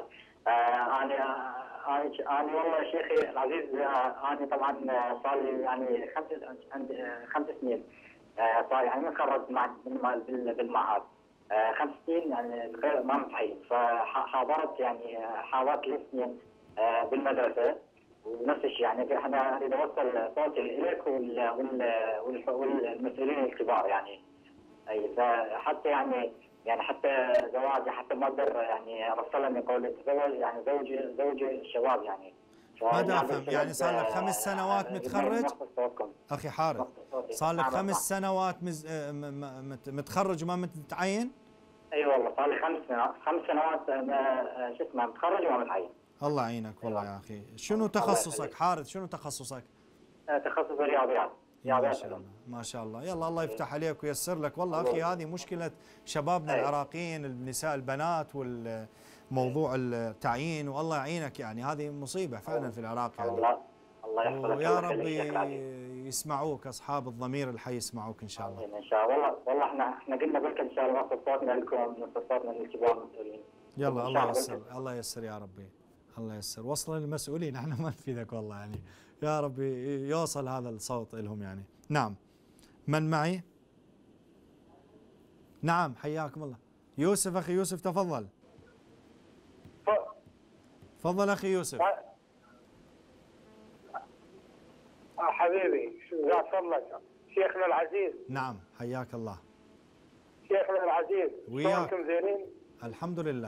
أنا والله شيخي العزيز، أنا طبعا صار لي يعني 5 سنين، صار يعني متخرج بالمعهد 5 سنين يعني غير ما متعين، فحاضرت يعني حاضرت 3 سنين بالمدرسة ونفس الشيء. يعني احنا اريد اوصل صوتي اليك والمسؤولين الكبار يعني. اي فحتى يعني حتى زواجي حتى ما اقدر يعني اوصلها من قول التزوج، يعني زوجي الشباب يعني. ما افهم يعني صار لك 5 سنوات متخرج؟ اخي حارث صار لك 5 سنوات متخرج وما متعين؟ اي والله صار لي 5 سنوات شو اسمه متخرج وما متعين. الله يعينك والله يا اخي. شنو تخصصك حارث؟ شنو تخصصك؟ تخصص الرياضيات. ما شاء الله ما شاء الله. يلا الله يفتح عليك وييسر لك. والله اخي هذه مشكله شبابنا العراقيين، النساء البنات، والموضوع التعيين، والله يعينك يعني. هذه مصيبه فعلا في العراق يعني. الله يحفظك ويا رب يسمعوك اصحاب الضمير الحي، يسمعوك ان شاء الله. ان شاء الله. والله احنا قلنا لك ان شاء الله نوصل صوتنا لكم، نوصل صوتنا للكبار المسؤولين. يلا الله ييسر، الله ييسر يا ربي، الله ييسر. وصل للمسؤولين، احنا ما نفيدك والله يعني. يا رب يوصل هذا الصوت لهم يعني. نعم. من معي؟ نعم حياكم الله. يوسف اخي يوسف تفضل. تفضل اخي يوسف. حبيبي جزاك الله شيخنا العزيز. نعم حياك الله. شيخنا العزيز شلونكم زينين؟ الحمد لله.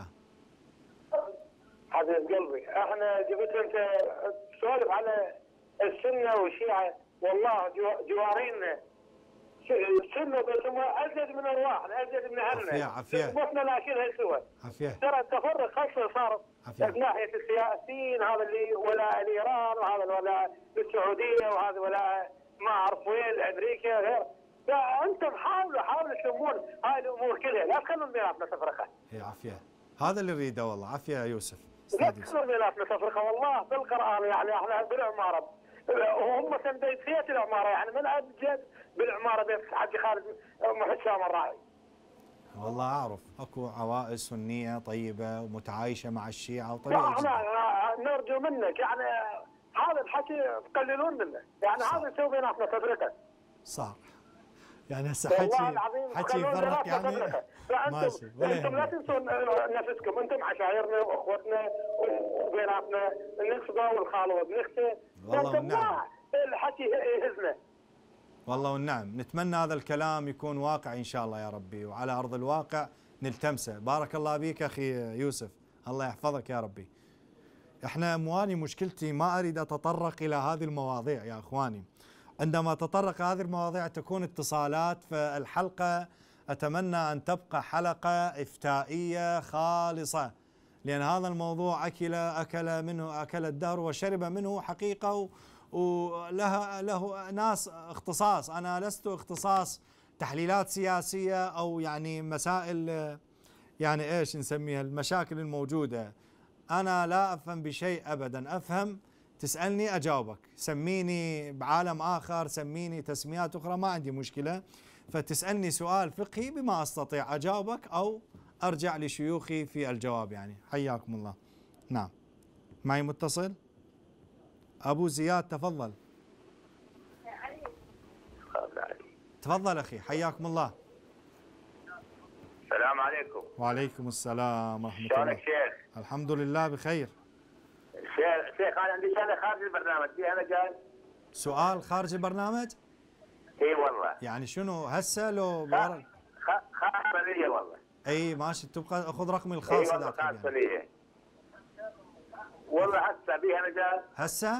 حبيب قلبي، احنا جبت انت تسولف على السنه والشيعه، والله جوارينا السنه بس هم ازيد من ارواحنا، ازيد من اهلنا. عافيه عافيه. ربطنا لاشينها سوا. عافيه. ترى التفرق خاصه صار من ناحيه السياسيين، هذا اللي ولاء لايران، وهذا الولاء للسعوديه، وهذا ولاء ما اعرف وين لامريكا غير. فانتم حاولوا تلمون هاي الامور كلها، لا تخلون بيناتنا تفرقه. اي عافيه. هذا اللي نريده والله. عافيه يا يوسف. لا تخلون بيناتنا تفرقه والله. بالقران يعني احنا بالعماره وهم بيت العماره، يعني من ابجد بالعماره بيت الحاج خالد محسام الراعي. والله اعرف اكو عوائل سنيه طيبه ومتعايشه مع الشيعه وطبيعي. احنا نرجو منك يعني هذا الحكي تقللون منه، يعني هذا يسوي بيناتنا تفرقه. صار يعني هسه حكي يفرق يعني. ماشي. انتم لا تنسون نفسكم، انتم عشايرنا واخوتنا وبيناتنا النخبه والخاله وابنخته. والله والنعم. الحكي يهزنا. والله والنعم. نتمنى هذا الكلام يكون واقع ان شاء الله يا ربي، وعلى ارض الواقع نلتمسه. بارك الله بك اخي يوسف، الله يحفظك يا ربي. احنا مواني مشكلتي ما اريد اتطرق الى هذه المواضيع يا اخواني. عندما تطرق هذه المواضيع تكون اتصالات، فالحلقة أتمنى أن تبقى حلقة إفتائية خالصة، لأن هذا الموضوع أكل الدهر وشرب منه حقيقة، وله ناس اختصاص. أنا لست اختصاص تحليلات سياسية أو يعني مسائل يعني إيش نسميها المشاكل الموجودة. أنا لا أفهم بشيء أبدا. أفهم تسألني أجاوبك، سميني بعالم آخر، سميني تسميات أخرى، ما عندي مشكلة. فتسألني سؤال فقهي بما أستطيع أجاوبك أو أرجع لشيوخي في الجواب يعني. حياكم الله. نعم معي متصل أبو زياد تفضل. تفضل أخي حياكم الله. السلام عليكم. وعليكم السلام ورحمة الله. شلونك شيخ؟ الحمد لله بخير. شيخ انا عندي سؤال خارج البرنامج، في انا قال سؤال خارج البرنامج؟ اي والله. يعني شنو هسه لو خاصة لي والله. اي ماشي، تبقى خذ رقمي الخاص. اي والله خاصة لي والله. هسه بيها مجال هسه؟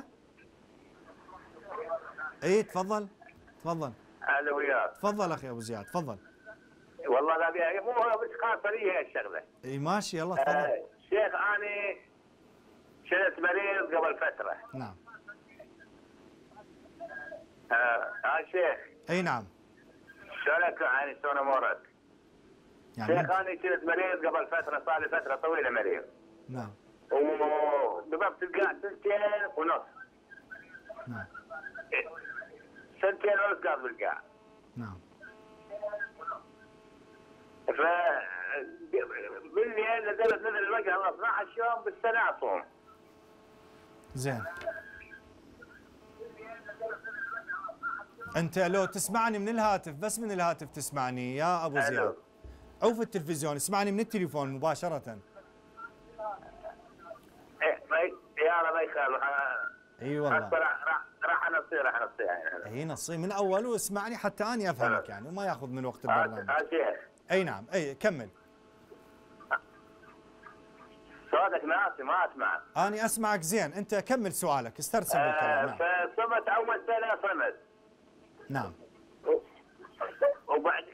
اي تفضل تفضل. اهلا وياك. تفضل اخي ابو زياد تفضل. والله لا بيها مو بس خاصة لي هي الشغلة. اي ماشي يلا تفضل. شيخ انا كنت مريض قبل فترة. نعم. شيخ. اي نعم. شلونك يعني شلون امورك؟ يعني شيخ انا كنت مريض قبل فترة، صار لي فترة طويلة مريض. نعم. وبضبط القاع 2.5 سنين. نعم. 2.5 سنين بالقاع. نعم. ف بالليل نزلت الوجه 12 يوم بالسنه اصوم. زين. انت لو تسمعني من الهاتف، بس من الهاتف تسمعني يا ابو زياد، او في التلفزيون، اسمعني من التليفون مباشره. يا رب ما يخالف. اي والله. راح نصي يعني. اي نصي من اول واسمعني حتى اني افهمك يعني، وما ياخذ من وقت البرنامج. اي نعم، اي كمل. صوتك ناسي ما اسمعك. اني اسمعك زين، انت كمل سؤالك، استرسل بالكلام. نعم. فصمت اول سنه صمت. نعم. وبعد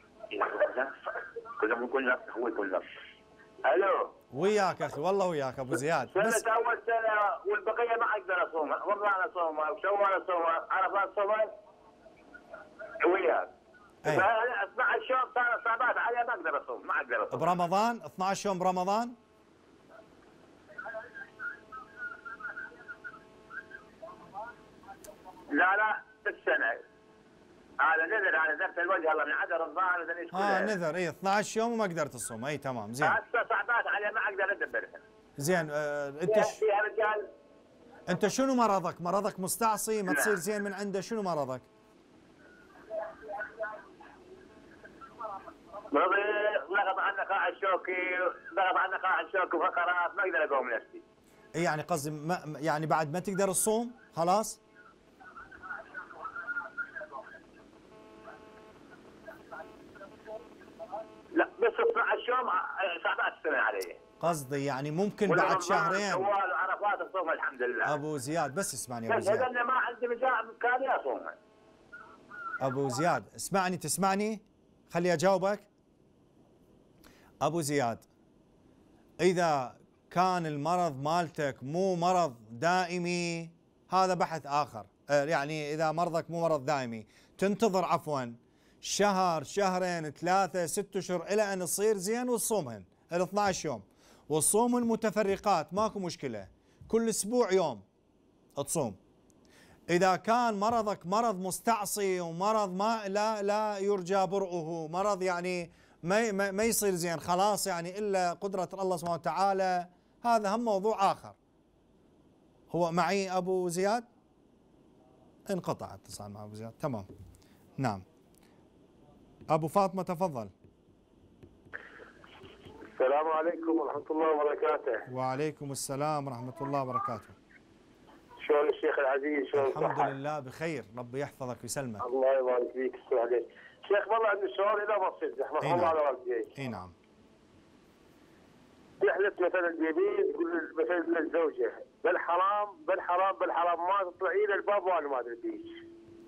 كل نفس هو كل نفس. الو. وياك اخي، والله وياك ابو زياد. بس اول سنه والبقيه ما اقدر اصومها، والله اصومها وشوال اصومها، عرفات اصومها وياك. فانا اسمع الشوم صار صعبات علي، ما اقدر اصوم، ما اقدر اصوم. برمضان 12 يوم برمضان؟ لا بالسنه. هذا نذر، انا نذرت الوجه الله من عدد رمضان وذنيش كلها. نذر، اي 12 يوم وما قدرت تصوم، اي تمام زين. هسه صعبات علي ما اقدر ادبرها. زين. انت شنو مرضك؟ مرضك مستعصي ما تصير زين من عنده، شنو مرضك؟ مرضي ضغط عن نخاع الشوكي، ضغط عن نخاع الشوكي وفقرات، ما اقدر اقوم نفسي. اي يعني قصدي يعني بعد ما تقدر تصوم خلاص؟ لا بس 12 يوم صعبات السنه علي. قصدي يعني ممكن بعد شهرين. شوال وعرفات الصوم الحمد لله. ابو زياد بس اسمعني يا ابو زياد. بس اذا ما عندي امكانيه اصومها. ابو زياد اسمعني، تسمعني؟ خلي اجاوبك. ابو زياد، اذا كان المرض مالتك مو مرض دائمي هذا بحث اخر، يعني اذا مرضك مو مرض دائمي تنتظر عفوا شهر شهرين 3 6 اشهر الى ان تصير زين وتصومهن ال 12 يوم، والصوم المتفرقات ماكو مشكله، كل اسبوع يوم تصوم. اذا كان مرضك مرض مستعصي ومرض ما لا يرجى برؤه، مرض يعني ما يصير زين خلاص يعني الا قدره الله سبحانه وتعالى، هذا هم موضوع اخر. هو معي ابو زياد؟ انقطع اتصال مع ابو زياد، تمام. نعم. ابو فاطمه تفضل. السلام عليكم ورحمه الله وبركاته. وعليكم السلام ورحمه الله وبركاته. شلون الشيخ العزيز؟ شلون الحمد لله بخير، ربي يحفظك ويسلمك. الله يبارك فيك. السلام عليك شيخ. والله عندي سؤال اذا بسيط، رحمه الله على والديك. اي نعم. يحلف مثلا اليمين تقول مثلا للزوجه بالحرام بالحرام بالحرام، ما تطلعي له الباب وانا ما ادري فيش.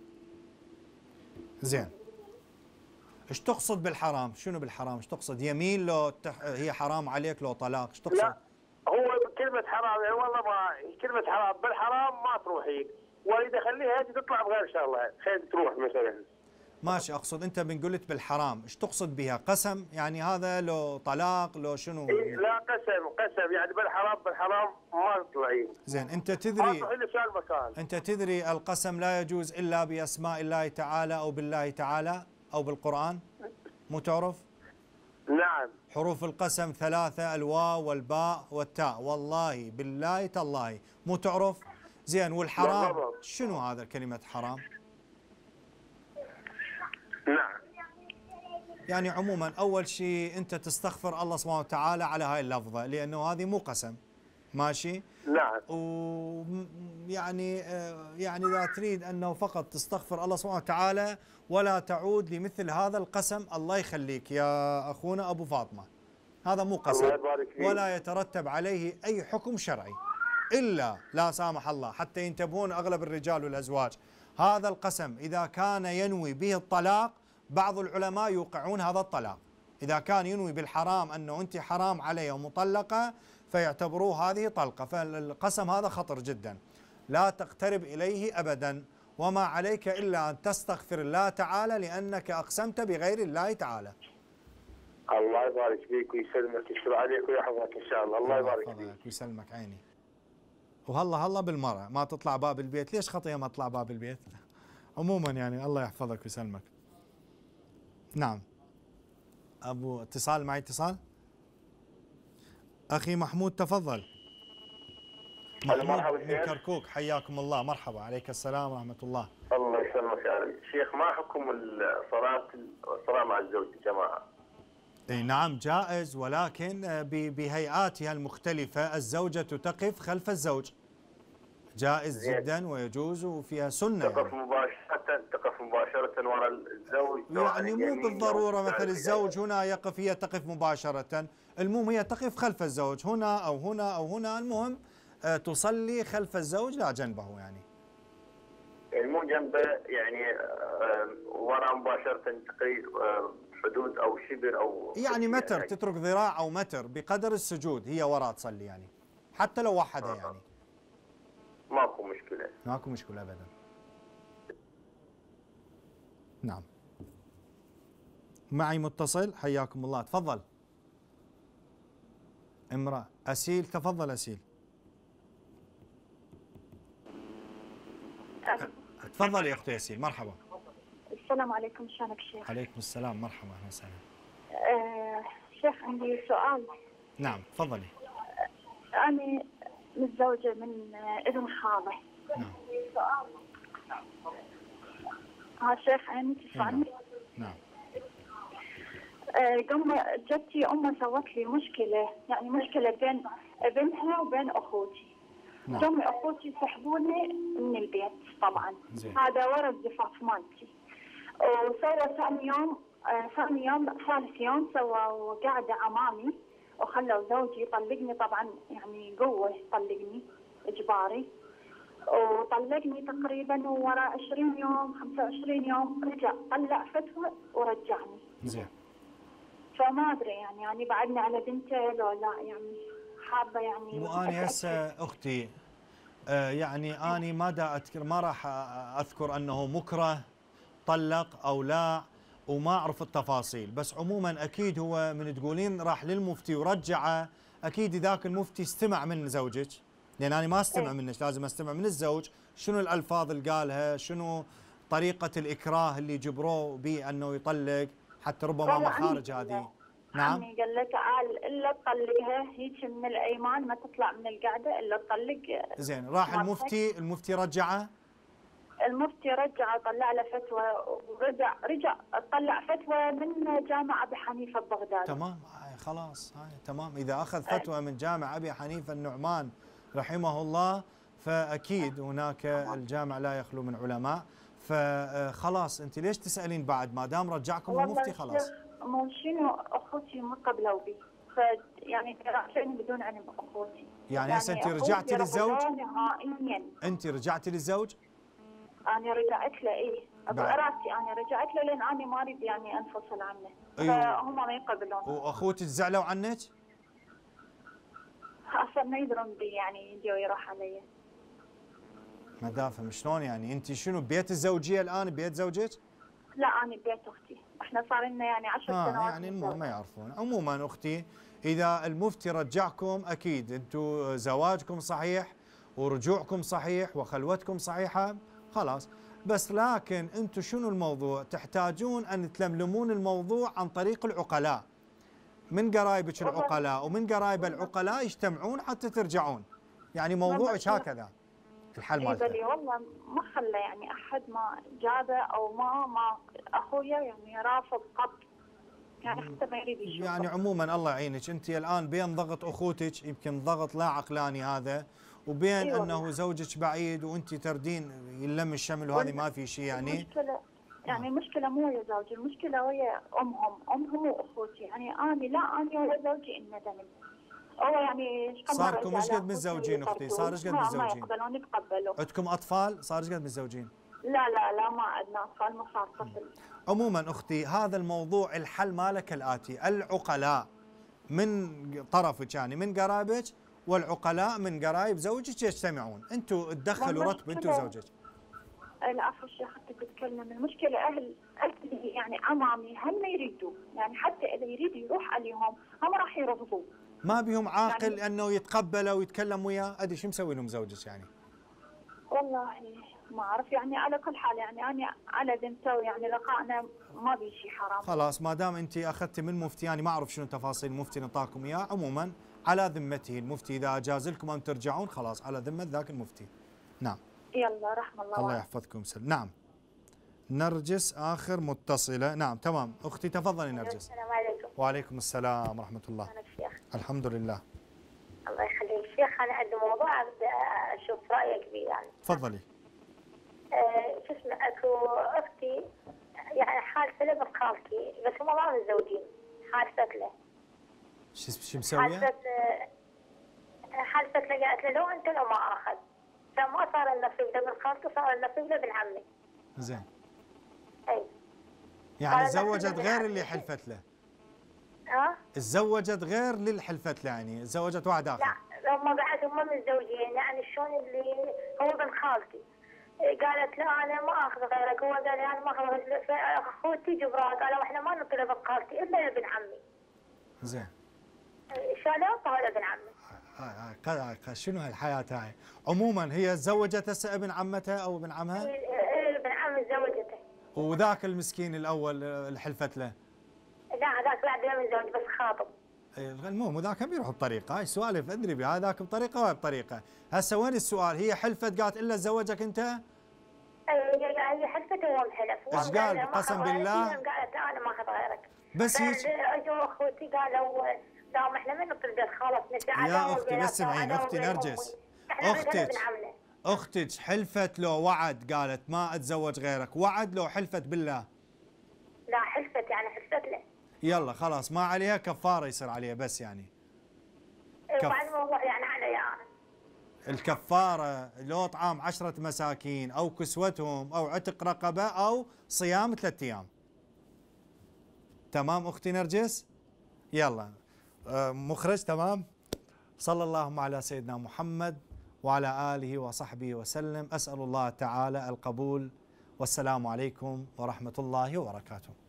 زين. ايش تقصد بالحرام؟ شنو بالحرام؟ ايش تقصد؟ يمين لو هي حرام عليك، لو طلاق، ايش تقصد؟ لا هو كلمة حرام يعني والله ما كلمة حرام بالحرام ما تروحين، واذا خليها هيك تطلع بغير شغله، خير تروح مثلا. ماشي، اقصد انت من قلت بالحرام، ايش تقصد بها؟ قسم يعني هذا لو طلاق لو شنو؟ إيه لا قسم يعني بالحرام ما تطلعين. زين انت تدري مكان. انت تدري القسم لا يجوز الا باسماء الله تعالى او بالله تعالى او بالقرآن؟ مو تعرف؟ نعم. حروف القسم 3، الواو والباء والتاء، والله بالله تالله مو تعرف؟ زين والحرام شنو هذا كلمة حرام؟ نعم. يعني عموما اول شيء انت تستغفر الله سبحانه وتعالى على هاي اللفظة، لانه هذه مو قسم. ماشي؟ نعم. ويعني يعني اذا تريد انه فقط تستغفر الله سبحانه وتعالى ولا تعود لمثل هذا القسم، الله يخليك يا اخونا ابو فاطمه، هذا مو قسم ولا يترتب عليه اي حكم شرعي الا لا سامح الله، حتى ينتبهون اغلب الرجال والازواج، هذا القسم اذا كان ينوي به الطلاق، بعض العلماء يوقعون هذا الطلاق، اذا كان ينوي بالحرام انه انت حرام علي ومطلقه فيعتبروه هذه طلقه، فالقسم هذا خطر جدا، لا تقترب اليه ابدا، وما عليك الا ان تستغفر الله تعالى لانك اقسمت بغير الله تعالى. الله يبارك فيك ويسلمك، يستر عليك ويحفظك ان شاء الله، الله يبارك فيك ويسلمك عيني. وهلا بالمرة ما تطلع باب البيت، ليش خطية ما تطلع باب البيت؟ عموما يعني الله يحفظك ويسلمك. نعم. ابو اتصال معي اتصال. اخي محمود تفضل. محمود من كركوك، حياكم الله. مرحبا. عليك السلام ورحمة الله. الله يسلمك يا شيخ. ما حكم الصلاة مع الزوج جماعة؟ اي نعم جائز، ولكن بهيئاتها المختلفة. الزوجة تقف خلف الزوج، جائز جدا ويجوز، وفيها سنة. تقف مباشرة وراء الزوج، يعني مو بالضرورة مثل الزوج هنا يقف هي تقف مباشرة، المهم هي تقف خلف الزوج هنا أو هنا أو هنا، المهم تصلي خلف الزوج لا جنبه يعني مو جنبه، يعني وراء مباشرة حدود أو شبر أو يعني متر، تترك ذراع أو متر بقدر السجود، هي وراء تصلي يعني حتى لو وحدها يعني. ماكو مشكلة. ماكو مشكلة أبدا. نعم. معي متصل، حياكم الله. تفضل. امرأة. أسيل، تفضل أسيل. تفضل يا أختي أسيل. مرحبا. السلام عليكم، شلونك شيخ؟ عليكم السلام، مرحبا أهلا وسهلا. شيخ عندي سؤال. نعم تفضلي. أنا متزوجة من ابن خاله. نعم. شيخ أنا تسمعني؟ نعم. جدتي أمها سوت لي مشكلة، يعني مشكلة بين بنتها وبين أخوتي. ثم أخوتي سحبوني من البيت طبعا. هذا ورا الزفاف مالتي. وسوى ثالث يوم سووا قاعدة أمامي وخلوا زوجي يطلقني، طبعا يعني قوة طلقني إجباري، وطلقني تقريبا ورا 20 يوم 25 يوم رجع طلع فتوى ورجعني. زين. فما ادري يعني بعدنا على بنته لو لا، يعني حابه يعني. وأنا هسه اختي يعني أنا ما راح اذكر انه مكره طلق او لا، وما اعرف التفاصيل، بس عموما اكيد هو من تقولين راح للمفتي ورجعه، اكيد ذاك المفتي استمع من زوجك، لان انا ما استمع منك، لازم استمع من الزوج، شنو الالفاظ اللي قالها، شنو طريقه الاكراه اللي جبروه به انه يطلق، حتى ربما مخارج هذه. نعم. عمي قال له تعال الا تطلقها هيك من الايمان، ما تطلع من القعده الا تطلق. زين، راح المفتي رجعه؟ المفتي رجعه، طلع له فتوى، ورجع طلع فتوى من جامع ابي حنيفه ببغداد. تمام، خلاص هاي تمام، اذا اخذ فتوى من جامع ابي حنيفه النعمان رحمه الله فاكيد هناك الجامع لا يخلو من علماء، فخلاص انت ليش تسالين بعد ما دام رجعكم المفتي خلاص. مو شنو اخوتي ما قبلوا بي، يعني رجعني بدون علم اخوتي. يعني هسه انت رجعتي للزوج؟ نهائيا. انت رجعتي للزوج؟ انا رجعت له ايه، بارادتي انا رجعت له لان انا ما اريد يعني انفصل عنه. أيوه. فهم ما يقبلون. واخوتك زعلوا عنك؟ اصلا ما يدرون بي، يعني يجي ويروح علي. ما دافهم شلون يعني، انت شنو ببيت الزوجيه الان، ببيت زوجك؟ لا انا ببيت اختي، احنا صار لنا يعني 10 سنوات. يعني المهم ما يعرفون. عموما اختي اذا المفتي رجعكم اكيد انتم زواجكم صحيح ورجوعكم صحيح وخلوتكم صحيحه خلاص، بس لكن انتم شنو الموضوع؟ تحتاجون ان تلملمون الموضوع عن طريق العقلاء، من قرايبك العقلاء ومن قرايب العقلاء يجتمعون حتى ترجعون، يعني موضوعك هكذا الحل مالته. اي والله ما خلى يعني احد ما جابه او ما اخويا يعني رافض قط، يعني حتى ما يريد يشوفه. يعني عموما الله يعينك، انت الان بين ضغط اخوتك يمكن ضغط لا عقلاني هذا، وبين أيوة. انه زوجك بعيد وانت تردين يلم الشمل وهذه ما في شيء يعني. المشكله يعني المشكله مو ويا زوجي، المشكله ويا امهم واخوتي، يعني انا ويا زوجي إن ذنب. هو يعني صاركم ايش قد متزوجين اختي؟ صار ايش قد متزوجين؟ ما يقبلون يتقبلوا. عندكم اطفال؟ صار ايش قد متزوجين؟ لا ما عندنا اطفال، ما صار طفل. عموما اختي هذا الموضوع الحل ماله كالاتي، العقلاء من طرفك يعني من قرايبك والعقلاء من قرايب زوجك يجتمعون، انتم تدخلوا رتب انت وزوجك. العفو الشيخ انت تتكلم، المشكله اهلي يعني امامي هم ما يريدوا، يعني حتى اذا يريد يروح عليهم هم راح يرفضوا. ما بيهم عاقل يعني انه يتقبله ويتكلم وياه، ادري شو مسوي لهم زوجك يعني؟ والله ما اعرف يعني. على كل حال يعني انا على ذمته، يعني لقائنا ما بي شيء حرام. خلاص ما دام انت اخذتي من المفتي، يعني ما اعرف شنو تفاصيل المفتي نطاكم اياه، عموما على ذمته المفتي، اذا اجاز لكم ان ترجعون خلاص على ذمه ذاك المفتي. نعم. يلا رحم الله. الله يحفظكم سلام. نعم. نرجس اخر متصله. نعم تمام اختي تفضلي نرجس. السلام عليكم. وعليكم السلام ورحمه الله. أنا الشيخ. الحمد لله. الله يخليك شيخ، انا عندي موضوع بدي اشوف رايك فيه يعني. تفضلي. شو اسمه، اكو اختي يعني حالفه له بنت خالتي، بس هم ما متزوجين، حالفت له. شو مسويه؟ حالفت له قالت له لو انت لو ما اخذ، فما صار النصيب لبن خالته، صار النصيب لبن عمي. زين. اي. يعني تزوجت غير اللي حلفت له. تزوجت غير اللي حلفت له، يعني تزوجت واحد اخر. لا هم بعد هم متزوجين، يعني شلون اللي هو ابن خالتي. قالت لا انا ما اخذ غيرك، هو قال انا ما اخذ غيرك، اخوتي جبران قالوا احنا ما نعطي لابن خالتي الا لابن عمي. زين. شالوه طال ابن عمي. شنو هالحياه هاي؟ عموما هي تزوجت هسه ابن عمتها او ابن عمها؟ ابن عمي تزوجته. وذاك المسكين الاول اللي حلفت له؟ لا هذاك بعد لم يتزوج بس خاطب. المهم ذاك بيروح بطريقه، هاي سوالف ادري بها، هذاك بطريقه وهي بطريقه. هسه وين السؤال؟ هي حلفت قالت الا تزوجك انت؟ هي حلفت وهو محلف. ايش قال؟ قسم بالله؟ قالت انا ما اخذ غيرك. بس هيك اجوا اخوتي قالوا دام احنا من نطلب خالص يا اختي بس اسمعين اختي نرجس، اختك حلفت لو وعد قالت ما اتزوج غيرك، وعد لو حلفت بالله؟ لا حلفت، يعني حلفت له. يلا خلاص ما عليها كفاره يصير عليها بس يعني. بعد الموضوع يعني علي انا. الكفاره لو طعام 10 مساكين او كسوتهم او عتق رقبه او صيام 3 ايام. تمام اختي نرجس؟ يلا مخرج تمام؟ صلى اللهم على سيدنا محمد وعلى آله وصحبه وسلم. أسأل الله تعالى القبول، والسلام عليكم ورحمة الله وبركاته.